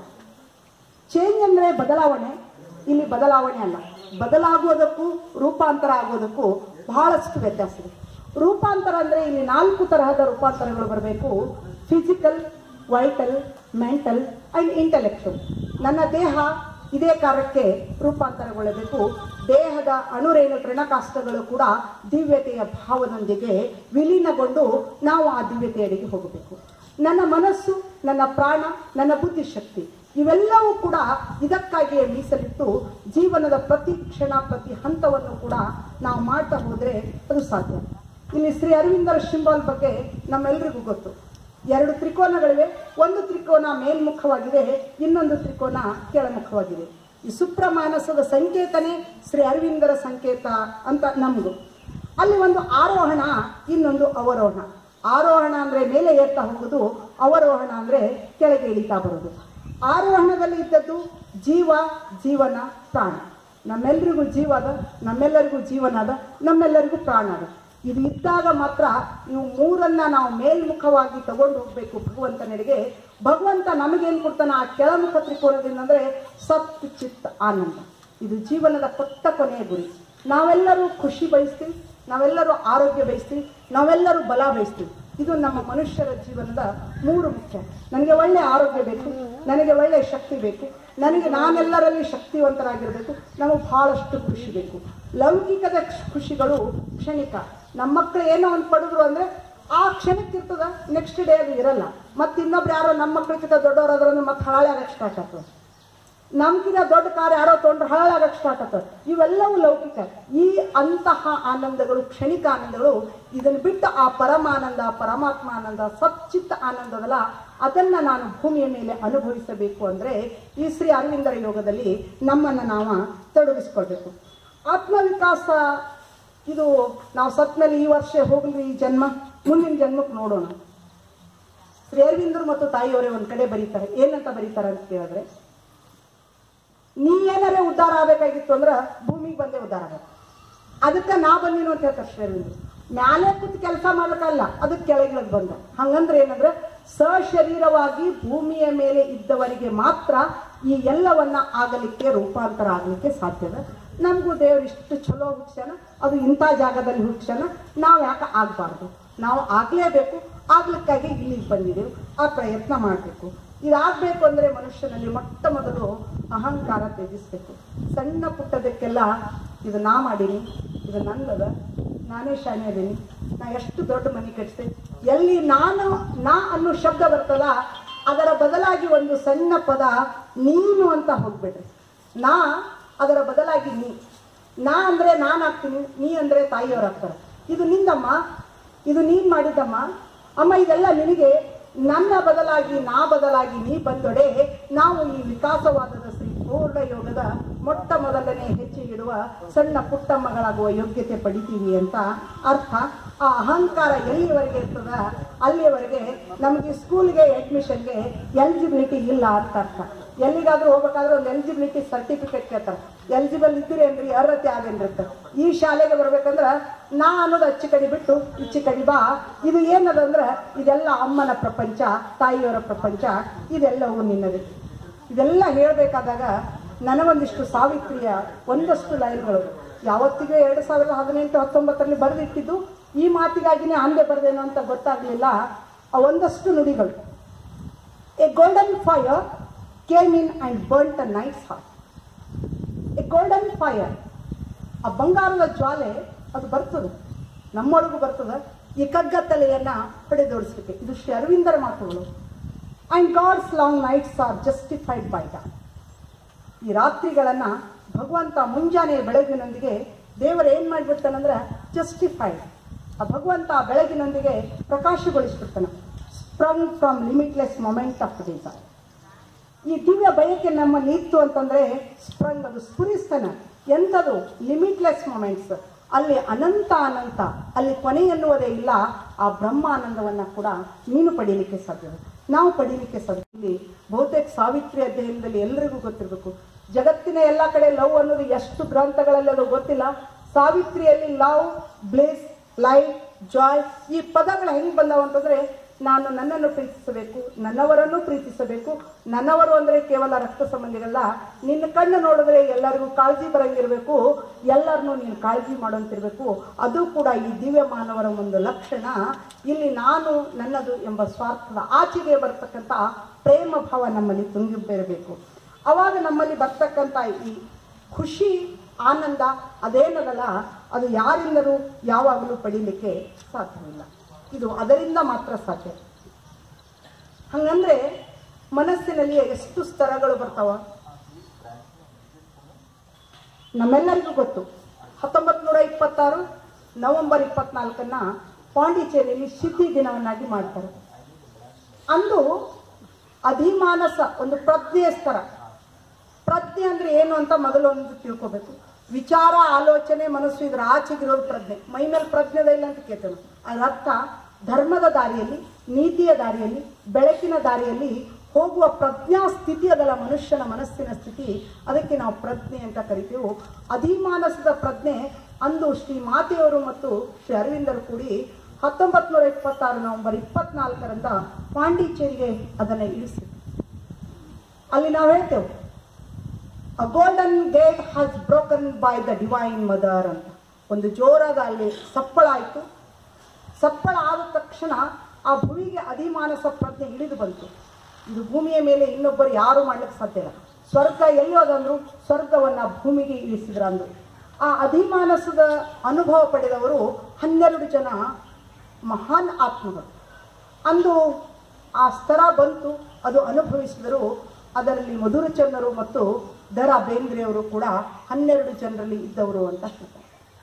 ಚೇಂಜ್ ಅಂದರೆ ಬದಲಾವಣೆ. ಇಲ್ಲಿ ಬದಲಾವಣೆ ಅಲ್ಲ, ಬದಲಾಗುವುದಕ್ಕೂ ರೂಪಾಂತರ ಆಗೋದಕ್ಕೂ ಬಹಳಷ್ಟು ವ್ಯತ್ಯಾಸ ಇದೆ. ರೂಪಾಂತರ ಅಂದರೆ ಇಲ್ಲಿ 4 ತರಹದ ರೂಪಾಂತರಗಳು ಬರಬೇಕು. Physical, vital, mental and intellectual. ನನ್ನ ದೇಹ ಇದೇ ಕಾರ್ಯಕ್ಕೆ ರೂಪಾಂತರಗೊಳ್ಳಬೇಕು. ದೇಹದ ಅಣುರೇಣು ತೃಣಕಾಷ್ಟಗಳು ಕೂಡ ದಿವ್ಯತೆಯ ಭಾವದೊಂದಿಗೆ ವಿಲೀನಗೊಂಡು ನಾವು ಆ ದಿವ್ಯತೆಯಡೆಗೆ ಹೋಗಬೇಕು. ನನ್ನ ಮನಸ್ಸು, ನನ್ನ ಪ್ರಾಣ, ನನ್ನ ಬುದ್ಧಿಶಕ್ತಿ ಇವೆಲ್ಲವೂ ಕೂಡ ಇದಕ್ಕಾಗಿಯೇ ಮೀಸಲಿಟ್ಟು ಜೀವನದ ಪ್ರತಿ ಕ್ಷಣ, ಪ್ರತಿ ಹಂತವನ್ನು ಕೂಡ ನಾವು ಮಾಡ್ತಾ ಹೋದರೆ ಅದು ಸಾಧ್ಯ. ಇಲ್ಲಿ ಶ್ರೀ ಅರವಿಂದರ ಸಿಂಬಲ್ ಬಗ್ಗೆ ನಮ್ಮೆಲ್ಲರಿಗೂ ಗೊತ್ತು. 2 ತ್ರಿಕೋನಗಳಿವೆ. ಒಂದು ತ್ರಿಕೋನ ಮೇಲ್ಮುಖವಾಗಿದೆ, ಇನ್ನೊಂದು ತ್ರಿಕೋನ ಕೆಳಮುಖವಾಗಿದೆ. ಈ ಸುಪ್ರಮಾನಸದ ಸಂಕೇತನೇ ಶ್ರೀ ಅರವಿಂದರ ಸಂಕೇತ ಅಂತ ನಮಗೂ. ಅಲ್ಲಿ ಒಂದು ಆರೋಹಣ, ಇನ್ನೊಂದು ಅವರೋಹಣ. ಆರೋಹಣ ಅಂದರೆ ಮೇಲೆ ಏರ್ತಾ ಹೋಗೋದು, ಅವರೋಹಣ ಅಂದರೆ ಕೆಳಗೆ ಇಳಿತಾ ಬರೋದು. ಆರೋಹಣದಲ್ಲಿ ಇದ್ದದ್ದು ಜೀವ, ಜೀವನ, ಪ್ರಾಣ. ನಮ್ಮೆಲ್ಲರಿಗೂ ಜೀವ ಅದ, ನಮ್ಮೆಲ್ಲರಿಗೂ ಜೀವನ ಅದ, ನಮ್ಮೆಲ್ಲರಿಗೂ ಪ್ರಾಣ ಅದ. ಇದು ಇದ್ದಾಗ ಮಾತ್ರ ಇವು 3 ನಾವು ಮೇಲ್ಮುಖವಾಗಿ ತಗೊಂಡು ಹೋಗಬೇಕು ಭಗವಂತನೆಡೆಗೆ. ಭಗವಂತ ನಮಗೇನು ಕೊಡ್ತಾನೆ ಆ ಕೆಳಮುಖ ತ್ರಿಕೋನದಿಂದ ಅಂದರೆ ಸತ್, ಚಿತ್, ಆನಂದ. ಇದು ಜೀವನದ ಕೊನೆಯ ಗುರಿ. ನಾವೆಲ್ಲರೂ ಖುಷಿ ಬಯಸ್ತೀವಿ, ನಾವೆಲ್ಲರೂ ಆರೋಗ್ಯ ಬಯಸ್ತೀವಿ, ನಾವೆಲ್ಲರೂ ಬಲ ಬಯಸ್ತೀವಿ. ಇದು ನಮ್ಮ ಮನುಷ್ಯರ ಜೀವನದ 3 ಮುಖ್ಯ. ನನಗೆ ಒಳ್ಳೆಯ ಆರೋಗ್ಯ ಬೇಕು, ನನಗೆ ಒಳ್ಳೆಯ ಶಕ್ತಿ ಬೇಕು, ನಾನೆಲ್ಲರಲ್ಲಿ ಶಕ್ತಿವಂತರಾಗಿರಬೇಕು, ನಮಗೆ ಬಹಳಷ್ಟು ಖುಷಿ ಬೇಕು. ಲೌಕಿಕದ ಖುಷಿಗಳು ಕ್ಷಣಿಕ. ನಮ್ಮ ಮಕ್ಕಳು ಏನೋ ಒಂದು ಪಡೆದ್ರು ಅಂದರೆ ಆ ಕ್ಷಣಕ್ಕಿರ್ತದ, ನೆಕ್ಸ್ಟ್ ಡೇ ಅದು ಇರಲ್ಲ. ಮತ್ತು ಇನ್ನೊಬ್ರು ಯಾರೋ ನಮ್ಮ ಮಕ್ಕಳಿಗಿಂತ ದೊಡ್ಡವರಾದ್ರೂ ಮತ್ತೆ ಹಾಳೆ ಆಗಕ್ಕೆ ಸ್ಟಾರ್ಟ್ ಆಗ್ತದೆ. ನಮ್ಗಿಂತ ದೊಡ್ಡ ಕಾರ್ ಯಾರೋ ತೊಗೊಂಡ್ರೆ ಹಾಳಾಗಕ್ಕೆ ಸ್ಟಾರ್ಟ್ ಆಗ್ತದೆ. ಇವೆಲ್ಲವೂ ಲೌಕಿಕ. ಈ ಅಂತಹ ಆನಂದಗಳು ಕ್ಷಣಿಕ ಆನಂದಗಳು. ಇದನ್ನು ಬಿಟ್ಟು ಆ ಪರಮಾನಂದ, ಪರಮಾತ್ಮ ಆನಂದ, ಸಚ್ಚಿತ್ತ ಆನಂದದಲ್ಲ, ಅದನ್ನು ನಾನು ಭೂಮಿಯ ಮೇಲೆ ಅನುಭವಿಸಬೇಕು ಅಂದರೆ ಈ ಶ್ರೀ ಅರವಿಂದರ ಯೋಗದಲ್ಲಿ ನಮ್ಮನ್ನು ನಾವು ತೊಡಗಿಸ್ಕೊಳ್ಬೇಕು. ಆತ್ಮವಿಕಾಸ ಇದು ನಾವು ಸತ್ಮೇಲೆ ಈ ವರ್ಷ ಹೋಗಲಿ, ಈ ಜನ್ಮ ಮುಂದಿನ ಜನ್ಮಕ್ಕೆ ನೋಡೋಣ. ಶ್ರೀ ಅರವಿಂದರು ಮತ್ತು ತಾಯಿಯವರೇ ಒಂದು ಕಡೆ ಬರೀತಾರೆ. ಏನಂತ ಬರೀತಾರೆ ಅಂತ ಕೇಳಿದ್ರೆ, ನೀ ಏನಾರೇ ಉದ್ಧಾರ ಆಗಬೇಕಾಗಿತ್ತು ಅಂದ್ರೆ ಭೂಮಿಗೆ ಬಂದೇ ಉದ್ಧಾರ ಆಗಬೇಕು. ಅದಕ್ಕೆ ನಾ ಬಂದಿನು ಅಂತ ಹೇಳ್ತಾರೆ ಶ್ರೀ ಅರವಿಂದರು. ಮ್ಯಾಲೆ ಕೂತು ಕೆಲಸ ಮಾಡ್ಲಿಕ್ಕಲ್ಲ, ಅದಕ್ಕೆ ಕೆಳಗಿಳಗ್ ಬಂದ. ಹಂಗಂದ್ರೆ ಏನಂದ್ರೆ ಸಶರೀರವಾಗಿ ಭೂಮಿಯ ಮೇಲೆ ಇದ್ದವರಿಗೆ ಮಾತ್ರ ಈ ಎಲ್ಲವನ್ನ ಆಗಲಿಕ್ಕೆ, ರೂಪಾಂತರ ಆಗಲಿಕ್ಕೆ ಸಾಧ್ಯದ. ನಮಗೂ ದೇವರು ಇಷ್ಟು ಚಲೋ ಹುಟ್ಸ್ಯಾನ, ಅದು ಇಂಥ ಜಾಗದಲ್ಲಿ ಹುಟ್ಸ್ಯಾನ, ನಾವು ಯಾಕೆ ಆಗಬಾರ್ದು? ನಾವು ಆಗಲೇಬೇಕು. ಆಗ್ಲಿಕ್ಕಾಗಿ ಇಲ್ಲಿಗೆ ಬಂದಿದ್ದೆವು. ಆ ಪ್ರಯತ್ನ ಮಾಡಬೇಕು. ಇದಾಗಬೇಕು ಅಂದರೆ ಮನುಷ್ಯನಲ್ಲಿ ಮೊಟ್ಟ ಮೊದಲು ಅಹಂಕಾರ ತ್ಯಜಿಸ್ಬೇಕು. ಸಣ್ಣ ಪುಟ್ಟದಕ್ಕೆಲ್ಲ ಇದು ನಾ ಮಾಡೀನಿ, ಇದು ನನ್ನದ, ನಾನೇ ಶಾನೆ ಅದೀನಿ, ನಾ ಎಷ್ಟು ದೊಡ್ಡ ಮನೆ ಕಟ್ಟಿಸ್ತೆ, ಎಲ್ಲಿ ನಾನು ನಾ ಅನ್ನೋ ಶಬ್ದ ಬರ್ತಲ್ಲ, ಅದರ ಬದಲಾಗಿ ಒಂದು ಸಣ್ಣ ಪದ ನೀನು ಅಂತ ಹೋಗ್ಬಿಡ್ರಿ. ನಾ ಅದರ ಬದಲಾಗಿ ನೀ. ನಾ ಅಂದರೆ ನಾನು ಆಗ್ತೀನಿ, ನೀ ಅಂದರೆ ತಾಯಿಯವ್ರು ಆಗ್ತಾರೆ. ಇದು ನಿಂದಮ್ಮ, ಇದು ನೀನು ಮಾಡಿದ್ದಮ್ಮ, ಅಮ್ಮ ಇದೆಲ್ಲ ನಿನಗೆ. ನನ್ನ ಬದಲಾಗಿ ನಾ ಬದಲಾಗಿ ನೀ ಬಂದೊಡೆ ನಾವು ಈ ವಿಕಾಸವಾದದ ಶ್ರೀ ಪೂರ್ಣ ಯೋಗದ ಮೊಟ್ಟ ಮೊದಲನೇ ಹೆಜ್ಜೆಯಿಡುವ ಸಣ್ಣ ಪುಟ್ಟಮ್ಮಗಳಾಗುವ ಯೋಗ್ಯತೆ ಪಡಿತೀವಿ ಅಂತ ಅರ್ಥ. ಆ ಅಹಂಕಾರ ಎಲ್ಲಿವರೆಗೆ ಇರ್ತದ ಅಲ್ಲಿಯವರೆಗೆ ನಮಗೆ ಸ್ಕೂಲ್ಗೆ ಅಡ್ಮಿಷನ್ಗೆ ಎಲಿಜಿಬಿಲಿಟಿ ಇಲ್ಲ ಅಂತ ಅರ್ಥ. ಎಲ್ಲಿಗಾದ್ರೂ ಹೋಗ್ಬೇಕಾದ್ರೆ ಒಂದು ಎಲಿಜಿಬಿಲಿಟಿ ಸರ್ಟಿಫಿಕೇಟ್ ಕೇಳ್ತಾರೆ. ಎಲಿಜಿಬಲ್ ಇದ್ದೀರೇನ್ರಿ, ಅರ್ಹತೆ ಆಗೇನ್ರಿರ್ತಾರೆ. ಈ ಶಾಲೆಗೆ ಬರ್ಬೇಕಂದ್ರೆ ನಾ ಅನ್ನೋದು ಅಚ್ಚಿ ಕಡಿ ಬಿಟ್ಟು ಇಚ್ಚಿ ಕಡಿ ಬಾ. ಇದು ಏನದಂದ್ರೆ ಇದೆಲ್ಲ ಅಮ್ಮನ ಪ್ರಪಂಚ, ತಾಯಿಯವರ ಪ್ರಪಂಚ, ಇದೆಲ್ಲವೂ ನಿನ್ನದು. ಇದೆಲ್ಲ ಹೇಳಬೇಕಾದಾಗ ನನಗೊಂದಿಷ್ಟು ಸಾವಿತ್ರಿಯ ಒಂದಷ್ಟು ಲೈನ್ಗಳು ಯಾವತ್ತಿಗೆ 2018-19 ಬರೆದಿಟ್ಟಿದ್ದು, ಈ ಮಾತಿಗಾಗಿನೇ ಅಂದೆ ಬರೆದೇನೋ ಅಂತ ಗೊತ್ತಾಗಲಿಲ್ಲ. ಆ ಒಂದಷ್ಟು ನುಡಿಗಳು. A golden fire came in and burnt a knight's heart. A golden fire, ಆ ಬಂಗಾರದ ಜ್ವಾಲೆ ಅದು ಬರ್ತದೆ, ನಮ್ಮೊಳಗೂ ಬರ್ತದೆ. ಈ ಕಗ್ಗತ್ತಲೆಯನ್ನ ಪಡೆದೋಡಿಸ್ಲಿಕ್ಕೆ ಇದು ಶ್ರೀ ಅರವಿಂದರ ಮಾತುಗಳು. And God's long nights are justified by the. ಈ ರಾತ್ರಿಗಳನ್ನ ಭಗವಂತ ಮುಂಜಾನೆ ಬೆಳಗಿನೊಂದಿಗೆ ದೇವರು ಏನ್ ಮಾಡಿಬಿಡ್ತಾನಂದ್ರೆ ಜಸ್ಟಿಫೈಡ್. ಆ ಭಗವಂತ ಬೆಳಗಿನೊಂದಿಗೆ ಪ್ರಕಾಶಗೊಳಿಸ್ಬಿಡ್ತಾನೆ. Sprung from limitless moment of desire. ಈ ದಿವ್ಯ ಬಯಕೆ ನಮ್ಮಲ್ಲಿ ಇತ್ತು ಅಂತಂದ್ರೆ ಸ್ಪ್ರಂಗ್, ಅದು ಸ್ಫುರಿಸ್ತಾನೆ. ಎಂಥದು? Limitless moments. ಅಲ್ಲಿ ಅನಂತ ಅನಂತ, ಅಲ್ಲಿ ಕೊನೆ ಎನ್ನುವುದೇ ಇಲ್ಲ. ಆ ಬ್ರಹ್ಮಾನಂದವನ್ನ ಕೂಡ ನೀನು ಪಡೀಲಿಕ್ಕೆ ಸಾಧ್ಯ, ನಾವು ಪಡೀಲಿಕ್ಕೆ ಸಾಧ್ಯ. ಇಲ್ಲಿ ಬಹುತೇಕ ಸಾವಿತ್ರಿ ಅಧ್ಯಯನದಲ್ಲಿ ಎಲ್ಲರಿಗೂ ಗೊತ್ತಿರಬೇಕು. ಜಗತ್ತಿನ ಎಲ್ಲ ಕಡೆ ಲವ್ ಅನ್ನೋದು ಎಷ್ಟು ಗ್ರಂಥಗಳಲ್ಲಿ ಅದು ಗೊತ್ತಿಲ್ಲ. ಸಾವಿತ್ರಿಯಲ್ಲಿ ಲವ್, ಬ್ಲಿಸ್, ಲೈಟ್, ಜಾಯ್ ಈ ಪದಗಳು ಹೆಂಗೆ ಬಂದವು ಅಂತಂದ್ರೆ, ನಾನು ನನ್ನನ್ನು ಪ್ರೀತಿಸಬೇಕು, ನನ್ನವರನ್ನು ಪ್ರೀತಿಸಬೇಕು. ನನ್ನವರು ಅಂದರೆ ಕೇವಲ ರಕ್ತ ಸಂಬಂಧಿಗಳಲ್ಲ. ನಿನ್ನ ಕಣ್ಣು ನೋಡಿದ್ರೆ ಎಲ್ಲರಿಗೂ ಕಾಳಜಿ ಬರಂಗಿರಬೇಕು, ಎಲ್ಲರನ್ನೂ ನೀನು ಕಾಳಜಿ ಮಾಡೋಂತಿರ್ಬೇಕು. ಅದು ಕೂಡ ಈ ದಿವ್ಯ ಮಾನವರ ಒಂದು ಲಕ್ಷಣ. ಇಲ್ಲಿ ನಾನು ನನ್ನದು ಎಂಬ ಸ್ವಾರ್ಥದ ಆಚೆಗೆ ಬರ್ತಕ್ಕಂಥ ಪ್ರೇಮ ಭಾವ ನಮ್ಮಲ್ಲಿ ತುಂಬಿರಬೇಕು. ಅವಾಗ ನಮ್ಮಲ್ಲಿ ಬರ್ತಕ್ಕಂಥ ಈ ಖುಷಿ, ಆನಂದ ಅದೇನದಲ್ಲ, ಅದು ಯಾರಿಂದಲೂ ಯಾವಾಗಲೂ ಪಡೀಲಿಕ್ಕೆ ಸಾಧ್ಯವಿಲ್ಲ. ಇದು ಅದರಿಂದ ಮಾತ್ರ ಸಾಧ್ಯ. ಹಂಗಂದ್ರೆ ಮನಸ್ಸಿನಲ್ಲಿ ಎಷ್ಟು ಸ್ತರಗಳು ಬರ್ತಾವ ನಮ್ಮೆಲ್ಲರಿಗೂ ಗೊತ್ತು. 1926 ನವೆಂಬರ್ 24 ಪಾಂಡಿಚೇರಿಯಲ್ಲಿ ಸಿದ್ಧಿ ದಿನವನ್ನಾಗಿ ಮಾಡ್ತಾರೆ. ಅಂದು ಅಧಿಮಾನಸ ಒಂದು ಪ್ರಜ್ಞೆಯ ಸ್ತರ. ಪ್ರಜ್ಞೆ ಅಂದ್ರೆ ಏನು ಅಂತ ಮೊದಲು ಒಂದು ತಿಳ್ಕೋಬೇಕು. ವಿಚಾರ, ಆಲೋಚನೆ, ಮನಸ್ಸು ಇದರ ಆಚೆಗಿರೋದು ಪ್ರಜ್ಞೆ. ಮೈ ಮೇಲೆ ಪ್ರಜ್ಞೆದ ಇಲ್ಲ ಅಂತ ಕೇಳ್ತೇವೆ. ಅದರ ಅರ್ಥ ಧರ್ಮದ ದಾರಿಯಲ್ಲಿ, ನೀತಿಯ ದಾರಿಯಲ್ಲಿ, ಬೆಳಕಿನ ದಾರಿಯಲ್ಲಿ ಹೋಗುವ ಪ್ರಜ್ಞಾ ಸ್ಥಿತಿ ಅದಲ್ಲ ಮನುಷ್ಯನ ಮನಸ್ಸಿನ ಸ್ಥಿತಿ. ಅದಕ್ಕೆ ನಾವು ಪ್ರಜ್ಞೆ ಅಂತ ಕರಿತೇವೆ. ಅಧಿಮಾನಸದ ಪ್ರಜ್ಞೆ ಅಂದು ಶ್ರೀ ಮಾತೆಯವರು ಮತ್ತು ಶ್ರೀ ಅರವಿಂದರು ಕೂಡಿ 1926 ನವೆಂಬರ್ 24 ಪಾಂಡಿಚೇರಿಗೆ ಅದನ್ನು ಇಳಿಸಿದ್ರು. ಅಲ್ಲಿ ನಾವು ಹೇಳ್ತೇವೆ, a golden gate has broken by the divine mother ಅಂತ. ಒಂದು ಜೋರಾದ ಅಲ್ಲಿ ಸಪ್ಪಳ ಆಯಿತು. ಸಪ್ಪಳ ಆದ ತಕ್ಷಣ ಆ ಭೂಮಿಗೆ ಅಧಿಮಾನಸ ಪ್ರಜ್ಞೆ ಇಳಿದು ಬಂತು. ಇದು ಭೂಮಿಯ ಮೇಲೆ ಇನ್ನೊಬ್ಬರು ಯಾರು ಮಾಡ್ಲಿಕ್ಕೆ ಸಾಧ್ಯ ಇಲ್ಲ. ಸ್ವರ್ಗ ಎಲ್ಲೋದಂದ್ರು ಸ್ವರ್ಗವನ್ನ ಭೂಮಿಗೆ ಇಳಿಸಿದ್ರಂದ್ರು. ಆ ಅಧಿಮಾನಸದ ಅನುಭವ ಪಡೆದವರು 12 ಜನ ಮಹಾನ್ ಆತ್ಮಗಳು. ಅಂದು ಆ ಸ್ತರ ಬಂತು, ಅದು ಅನುಭವಿಸಿದರು. ಅದರಲ್ಲಿ ಮಧುರಚಂದ್ರರು ಮತ್ತು ದ ರಾ ಬೇಂದ್ರೆಯವರು ಕೂಡ 12 ಜನರಲ್ಲಿ ಇದ್ದವರು ಅಂತ ಹೇಳ್ತಾರೆ.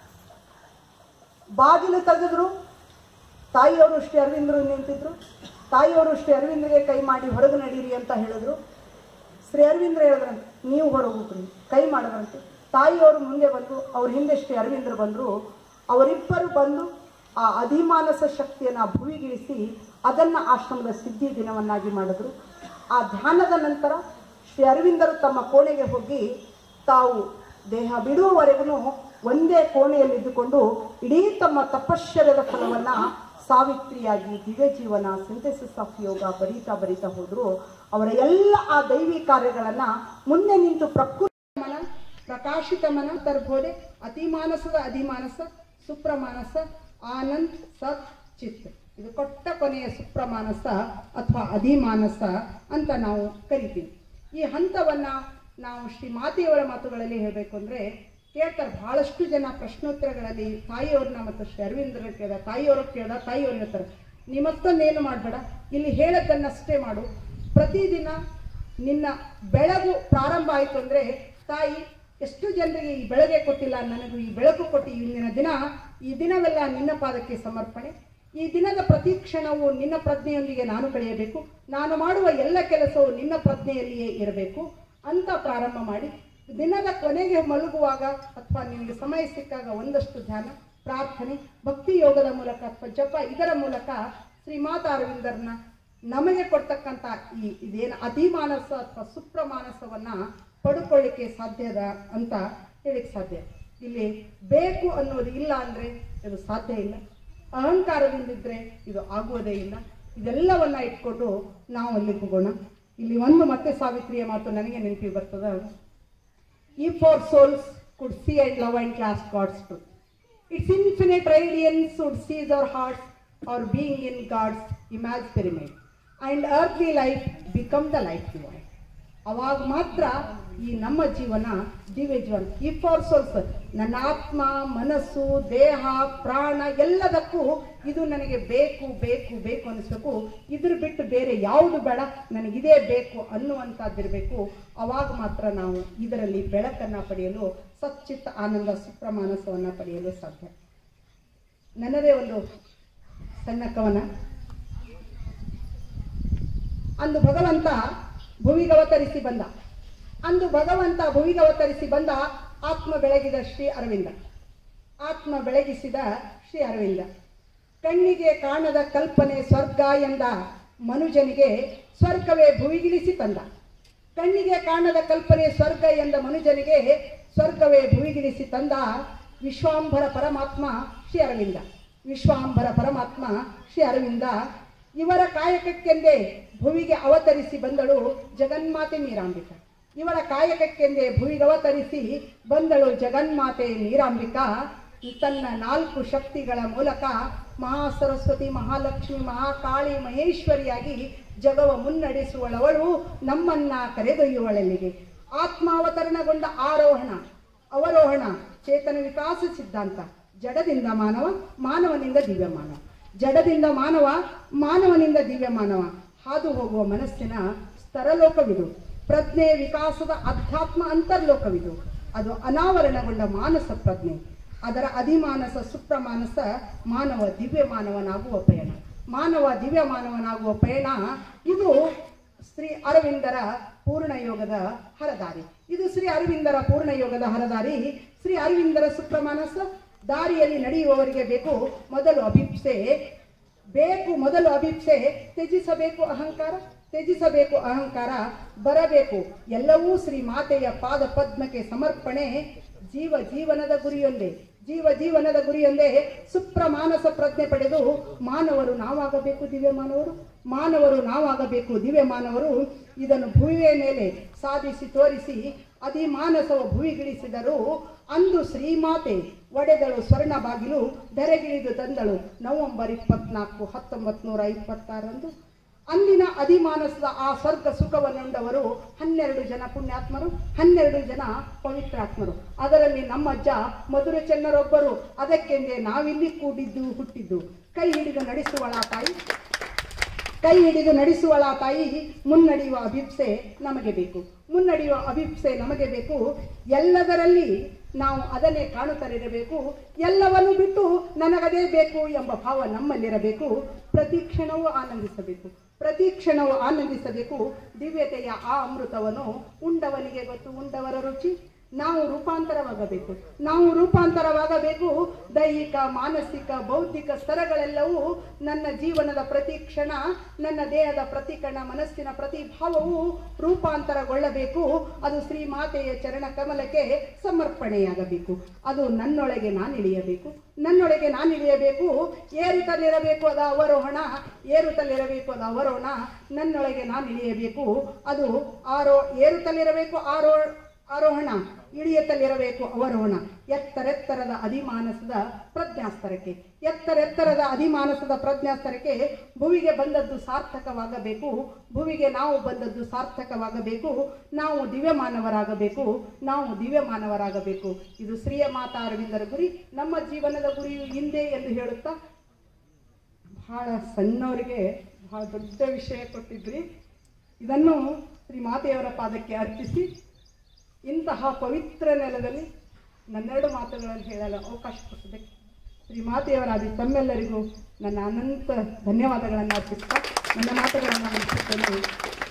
ಬಾಗಿಲು ತೆಗೆದ್ರು, ತಾಯಿಯವರು ಶ್ರೀ ಅರವಿಂದರು ನಿಂತಿದ್ರು. ತಾಯಿಯವರು ಶ್ರೀ ಅರವಿಂದ್ರಿಗೆ ಕೈ ಮಾಡಿ ಹೊರಗೆ ನಡೀರಿ ಅಂತ ಹೇಳಿದ್ರು. ಶ್ರೀ ಅರವಿಂದ್ರ ಹೇಳಿದ್ರಂತೆ, ನೀವು ಹೊರಗೆ ಹೋಗ್ರಿ, ಕೈ ಮಾಡಿದ್ರಂತೆ. ತಾಯಿಯವರು ಮುಂದೆ ಬಂದು, ಅವ್ರ ಹಿಂದೆ ಶ್ರೀ ಅರವಿಂದರು ಬಂದರು. ಅವರಿಬ್ಬರು ಬಂದು ಆ ಅಧಿಮಾನಸ ಶಕ್ತಿಯನ್ನು ಭುವಿಗಿಳಿಸಿ ಅದನ್ನು ಆಶ್ರಮದ ಸಿದ್ಧಿ ದಿನವನ್ನಾಗಿ ಮಾಡಿದ್ರು. ಆ ಧ್ಯಾನದ ನಂತರ ಶ್ರೀ ಅರವಿಂದರು ತಮ್ಮ ಕೋಣೆಗೆ ಹೋಗಿ ತಾವು ದೇಹ ಬಿಡುವವರೆಗೂ ಒಂದೇ ಕೋಣೆಯಲ್ಲಿದ್ದುಕೊಂಡು ಇಡೀ ತಮ್ಮ ತಪಶ್ಚರ್ಯದ ಫಲವನ್ನು ಸಾವಿತ್ರಿಯಾಗಿ ದಿವ್ಯ ಜೀವನ ಸಿಂಥೆಸಿಸ್ ಆಫ್ ಯೋಗ ಬರೀತಾ ಹೋದರು. ಅವರ ಎಲ್ಲ ಆ ದೈವಿ ಕಾರ್ಯಗಳನ್ನು ಮುಂದೆ ನಿಂತು ಪ್ರಕೃತಿ ಮನ, ಪ್ರಕಾಶಿತ ಮನ, ತರ್ಬೋದೆ, ಅತಿಮಾನಸದ ಅಧಿಮಾನಸ, ಸುಪ್ರಮಾನಸ, ಆನಂದ್, ಸತ್, ಚಿತ್. ಇದು ಕೊಟ್ಟ ಕೊನೆಯ ಸುಪ್ರಮಾನಸ ಅಥವಾ ಅಧಿಮಾನಸ ಅಂತ ನಾವು ಕರಿತೀವಿ. ಈ ಹಂತವನ್ನು ನಾವು ಶ್ರೀ ಮಾತೆಯವರ ಮಾತುಗಳಲ್ಲಿ ಹೇಳಬೇಕು ಅಂದರೆ ಕೇಳ್ತಾರೆ. ಬಹಳಷ್ಟು ಜನ ಪ್ರಶ್ನೋತ್ತರಗಳಲ್ಲಿ ತಾಯಿಯವ್ರನ್ನ ಮತ್ತು ಶ್ರೀ ಅರವಿಂದ್ರ ಕೇಳ್ದ, ತಾಯಿಯವ್ರಿಗೆ ಹೇಳ್ತಾರೆ, ನಿಮ್ಮತ್ತೊಂದೇನು ಮಾಡಬೇಡ, ಇಲ್ಲಿ ಹೇಳೋದನ್ನಷ್ಟೇ ಮಾಡು. ಪ್ರತಿದಿನ ನಿನ್ನ ಬೆಳಗು ಪ್ರಾರಂಭ ಆಯಿತು ಅಂದರೆ ತಾಯಿ ಎಷ್ಟು ಜನರಿಗೆ ಈ ಬೆಳಗ್ಗೆ ಕೊಟ್ಟಿಲ್ಲ, ನನಗೂ ಈ ಬೆಳಕು ಕೊಟ್ಟು ಇಂದಿನ ದಿನ, ಈ ದಿನವೆಲ್ಲ ನಿನ್ನ ಪಾದಕ್ಕೆ ಸಮರ್ಪಣೆ. ಈ ದಿನದ ಪ್ರತಿ ಕ್ಷಣವು ನಿನ್ನ ಪ್ರಜ್ಞೆಯೊಂದಿಗೆ ನಾನು ಕಳೆಯಬೇಕು, ನಾನು ಮಾಡುವ ಎಲ್ಲ ಕೆಲಸವು ನಿನ್ನ ಪ್ರಜ್ಞೆಯಲ್ಲಿಯೇ ಇರಬೇಕು ಅಂತ ಪ್ರಾರಂಭ ಮಾಡಿ ದಿನದ ಕೊನೆಗೆ ಮಲಗುವಾಗ ಅಥವಾ ನಿನಗೆ ಸಮಯ ಸಿಕ್ಕಾಗ ಒಂದಷ್ಟು ಧ್ಯಾನ, ಪ್ರಾರ್ಥನೆ, ಭಕ್ತಿ ಯೋಗದ ಮೂಲಕ ಅಥವಾ ಜಪ, ಇದರ ಮೂಲಕ ಶ್ರೀಮಾತಾ ಅರವಿಂದರನ್ನ ನಮಗೆ ಕೊಡ್ತಕ್ಕಂಥ ಇದೇನು ಅಧಿಮಾನಸ ಅಥವಾ ಸುಪ್ರಮಾನಸವನ್ನು ಪಡ್ಕೊಳ್ಳಿಕ್ಕೆ ಸಾಧ್ಯದ ಅಂತ ಹೇಳಿಕ್ಕೆ ಸಾಧ್ಯ. ಇಲ್ಲಿ ಬೇಕು ಅನ್ನೋದು ಇಲ್ಲ ಅಂದರೆ ಇದು ಸಾಧ್ಯ ಇಲ್ಲ. ಅಹಂಕಾರದಿಂದಿದ್ರೆ ಇದು ಆಗುವುದೇ ಇಲ್ಲ. ಇದೆಲ್ಲವನ್ನ ಇಟ್ಕೊಂಡು ನಾವು ಅಲ್ಲಿ ಹೋಗೋಣ. ಇಲ್ಲಿ ಒಂದು ಮತ್ತೆ ಸಾವಿತ್ರಿಯ ಮಾತು ನನಗೆ ನೆನಪಿಗೆ ಬರ್ತದ. If our souls could see and love and clasp God's truth, its infinite radiance would seize our hearts, our being in God's image pyramid, and earthly life become the life divine. ಅವಾಗ ಮಾತ್ರ ಈ ನಮ್ಮ ಜೀವನ ದಿವ್ಯ ಜೀವನ. ಇಫ್ ಅವರ್ ಸೋಲ್ಸ್, ನನ್ನ ಆತ್ಮ, ಮನಸ್ಸು, ದೇಹ, ಪ್ರಾಣ ಎಲ್ಲದಕ್ಕೂ ಇದು ನನಗೆ ಬೇಕು ಬೇಕು ಬೇಕು ಅನಿಸ್ಬೇಕು. ಇದ್ರ ಬಿಟ್ಟು ಬೇರೆ ಯಾವುದು ಬೇಡ, ನನಗಿದೇ ಬೇಕು ಅನ್ನುವಂಥದ್ದಿರಬೇಕು. ಅವಾಗ ಮಾತ್ರ ನಾವು ಇದರಲ್ಲಿ ಬೆಳಕನ್ನು ಪಡೆಯಲು, ಸಚ್ಚಿತ್ತ ಆನಂದ ಸುಪ್ರಮಾನಸವನ್ನು ಪಡೆಯಲು ಸಾಧ್ಯ. ನನ್ನದೇ ಒಂದು ಸಣ್ಣ ಕವನ. ಅಂದು ಭಗವಂತ ಭುವಿಗವತರಿಸಿ ಬಂದ. ಅಂದು ಭಗವಂತ ಭುವಿಗವತರಿಸಿ ಬಂದ, ಆತ್ಮ ಬೆಳಗಿದ ಶ್ರೀ ಅರವಿಂದ. ಆತ್ಮ ಬೆಳಗಿಸಿದ ಶ್ರೀ ಅರವಿಂದ. ಕಣ್ಣಿಗೆ ಕಾಣದ ಕಲ್ಪನೆ ಸ್ವರ್ಗ ಎಂದ ಮನುಜನಿಗೆ ಸ್ವರ್ಗವೇ ಭುವಿಗಿಳಿಸಿ ತಂದ. ಕಣ್ಣಿಗೆ ಕಾಣದ ಕಲ್ಪನೆ ಸ್ವರ್ಗ ಎಂದ ಮನುಜನಿಗೆ ಸ್ವರ್ಗವೇ ಭುವಿಗಿಳಿಸಿ ತಂದ ವಿಶ್ವಾಂಬರ ಪರಮಾತ್ಮ ಶ್ರೀ ಅರವಿಂದ. ವಿಶ್ವಾಂಬರ ಪರಮಾತ್ಮ ಶ್ರೀ ಅರವಿಂದ. ಇವರ ಕಾಯಕಕ್ಕೆಂದೇ ಭುವಿಗೆ ಅವತರಿಸಿ ಬಂದಳು ಜಗನ್ಮಾತೆ ನೀರಾಂಬಿಕ. ಇವರ ಕಾಯಕಕ್ಕೆಂದೇ ಭುವಿಗೆ ಅವತರಿಸಿ ಬಂದಳು ಜಗನ್ಮಾತೆ ನೀರಾಂಬಿಕಾ. ತನ್ನ 4 ಶಕ್ತಿಗಳ ಮೂಲಕ ಮಹಾಸರಸ್ವತಿ, ಮಹಾಲಕ್ಷ್ಮಿ, ಮಹಾಕಾಳಿ, ಮಹೇಶ್ವರಿಯಾಗಿ ಜಗವ ಮುನ್ನಡೆಸುವಳವಳು, ನಮ್ಮನ್ನ ಕರೆದೊಯ್ಯುವಳಲ್ಲಿಗೆ. ಆತ್ಮಾವತರಣಗೊಂಡ ಆರೋಹಣ ಅವರೋಹಣ ಚೇತನ ವಿಕಾಸ ಸಿದ್ಧಾಂತ. ಜಡದಿಂದ ಮಾನವ, ಮಾನವನಿಂದ ದಿವ್ಯ ಮಾನವ. ಜಡದಿಂದ ಮಾನವ, ಮಾನವನಿಂದ ದಿವ್ಯ ಮಾನವ. ಹಾದು ಹೋಗುವ ಮನಸ್ಸಿನ ಸ್ತರಲೋಕವಿದು. ಪ್ರಜ್ಞೆ ವಿಕಾಸದ ಅಧ್ಯಾತ್ಮ ಅಂತರ್ಲೋಕವಿದು. ಅದು ಅನಾವರಣಗೊಂಡ ಮಾನಸ ಪ್ರಜ್ಞೆ. ಅದರ ಅಧಿಮಾನಸ ಸುಪ್ರಮಾನಸ ಮಾನವ ದಿವ್ಯ ಮಾನವನಾಗುವ ಪಯಣ. ಮಾನವ ದಿವ್ಯ ಮಾನವನಾಗುವ ಪಯಣ ಇದು ಶ್ರೀ ಅರವಿಂದರ ಪೂರ್ಣಯೋಗದ ಹರದಾರಿ. ಇದು ಶ್ರೀ ಅರವಿಂದರ ಪೂರ್ಣಯೋಗದ ಹರದಾರಿ. ಶ್ರೀ ಅರವಿಂದರ ಸುಪ್ರಮಾನಸ ದಾರಿಯಲ್ಲಿ ನಡೆಯುವವರಿಗೆ ಬೇಕು ಮೊದಲು ಅಭಿಪ್ಸೆ. ಮೊದಲು ಅಭಿಪ್ಸೆ. ತ್ಯಜಿಸಬೇಕು ಅಹಂಕಾರ, ತ್ಯಜಿಸಬೇಕು ಅಹಂಕಾರ. ಬರಬೇಕು ಎಲ್ಲವೂ ಶ್ರೀ ಮಾತೆಯ ಪಾದ ಪದ್ಮಕ್ಕೆ ಸಮರ್ಪಣೆ. ಜೀವನದ ಗುರಿಯೊಂದೇ ಸುಪ್ರಮಾನಸ ಪ್ರಜ್ಞೆ ಪಡೆದು ಮಾನವರು ನಾವಾಗಬೇಕು ದಿವ್ಯ ಮಾನವರು. ಮಾನವರು ನಾವಾಗಬೇಕು ದಿವ್ಯ ಮಾನವರು. ಇದನ್ನು ಭುವಿಯ ಮೇಲೆ ಸಾಧಿಸಿ ತೋರಿಸಿ ಅಧಿಮಾನಸವ ಭುವಿಗಿಳಿಸಿದರು. ಅಂದು ಶ್ರೀಮಾತೆ ಒಡೆದಳು ಸ್ವರ್ಣ ಬಾಗಿಲು, ಧರೆಗಿಳಿದು ತಂದಳು ನವೆಂಬರ್ 24, 1926. ಅಂದಿನ ಅಧಿಮಾನಸದ ಆ ಸ್ವರ್ಗ ಸುಖವನ್ನುಂಡವರು 12 ಜನ ಪುಣ್ಯಾತ್ಮರು, 12 ಜನ ಪವಿತ್ರಾತ್ಮರು. ಅದರಲ್ಲಿ ನಮ್ಮಜ್ಜ ಮಧುರ ಚೆನ್ನರೊಬ್ಬರು. ಅದಕ್ಕೆಂದೇ ನಾವಿಲ್ಲಿ ಕೂಡಿದ್ದು ಹುಟ್ಟಿದ್ದು. ಕೈ ಹಿಡಿದು ನಡೆಸುವಳ ತಾಯಿ ಮುನ್ನಡೆಯುವ ಅಭಿಪ್ಸೆ ನಮಗೆ ಬೇಕು. ಎಲ್ಲದರಲ್ಲಿ ನಾವು ಅದನ್ನೇ ಕಾಣುತ್ತಲಿರಬೇಕು. ಎಲ್ಲವನ್ನು ಬಿಟ್ಟು ನನಗದೇ ಬೇಕು ಎಂಬ ಭಾವ ನಮ್ಮಲ್ಲಿರಬೇಕು. ಪ್ರತಿ ಕ್ಷಣವೂ ಆನಂದಿಸಬೇಕು. ದಿವ್ಯತೆಯ ಆ ಅಮೃತವನ್ನು ಉಂಡವನಿಗೆ ಗೊತ್ತು ಉಂಡವರ ರುಚಿ. ನಾವು ರೂಪಾಂತರವಾಗಬೇಕು. ದೈಹಿಕ, ಮಾನಸಿಕ, ಬೌದ್ಧಿಕ ಸ್ತರಗಳೆಲ್ಲವೂ ನನ್ನ ಜೀವನದ ಪ್ರತಿ ಕ್ಷಣ, ನನ್ನ ದೇಹದ ಪ್ರತಿ ಕಣ, ಮನಸ್ಸಿನ ಪ್ರತಿ ಭಾವವು ರೂಪಾಂತರಗೊಳ್ಳಬೇಕು. ಅದು ಶ್ರೀಮಾತೆಯ ಚರಣ ಕಮಲಕ್ಕೆ ಸಮರ್ಪಣೆಯಾಗಬೇಕು. ಅದು ನನ್ನೊಳಗೆ ನಾನಿಳಿಯಬೇಕು. ಏರುತ್ತಲಿರಬೇಕು ಅದು ಅವರೋಹಣ. ನನ್ನೊಳಗೆ ನಾನಿಳಿಯಬೇಕು. ಅದು ಏರುತ್ತಲಿರಬೇಕು ಆರೋಹಣ, ಇಳಿಯುತ್ತಲಿರಬೇಕು ಅವರೋಹಣ. ಎತ್ತರೆತ್ತರದ ಅಧಿಮಾನಸದ ಪ್ರಜ್ಞಾಸ್ತರಕ್ಕೆ ಭುವಿಗೆ ಬಂದದ್ದು ಸಾರ್ಥಕವಾಗಬೇಕು. ಭುವಿಗೆ ನಾವು ಬಂದದ್ದು ಸಾರ್ಥಕವಾಗಬೇಕು. ನಾವು ದಿವ್ಯಮಾನವರಾಗಬೇಕು. ಇದು ಶ್ರೀಯ ಮಾತಾ ಅರವಿಂದರ ಗುರಿ. ನಮ್ಮ ಜೀವನದ ಗುರಿಯು ಹಿಂದೆ ಎಂದು ಹೇಳುತ್ತಾ ಬಹಳ ಸಣ್ಣವರಿಗೆ ಬಹಳ ದೊಡ್ಡ ವಿಷಯ ಕೊಟ್ಟಿದ್ರಿ. ಇದನ್ನು ಶ್ರೀ ಮಾತೆಯವರ ಪಾದಕ್ಕೆ ಅರ್ಪಿಸಿ ಇಂತಹ ಪವಿತ್ರ ನೆಲದಲ್ಲಿ ನನ್ನೆರಡು ಮಾತುಗಳನ್ನು ಹೇಳಲು ಅವಕಾಶ ಕೊಟ್ಟಿದ್ದಕ್ಕೆ ಶ್ರೀಮಾತೆಯವರಾದ ತಮ್ಮೆಲ್ಲರಿಗೂ ನನ್ನ ಅನಂತ ಧನ್ಯವಾದಗಳನ್ನು ಅರ್ಪಿಸ್ತಾ ನನ್ನ ಮಾತುಗಳನ್ನು ಮುಗಿಸುತ್ತೇನೆ.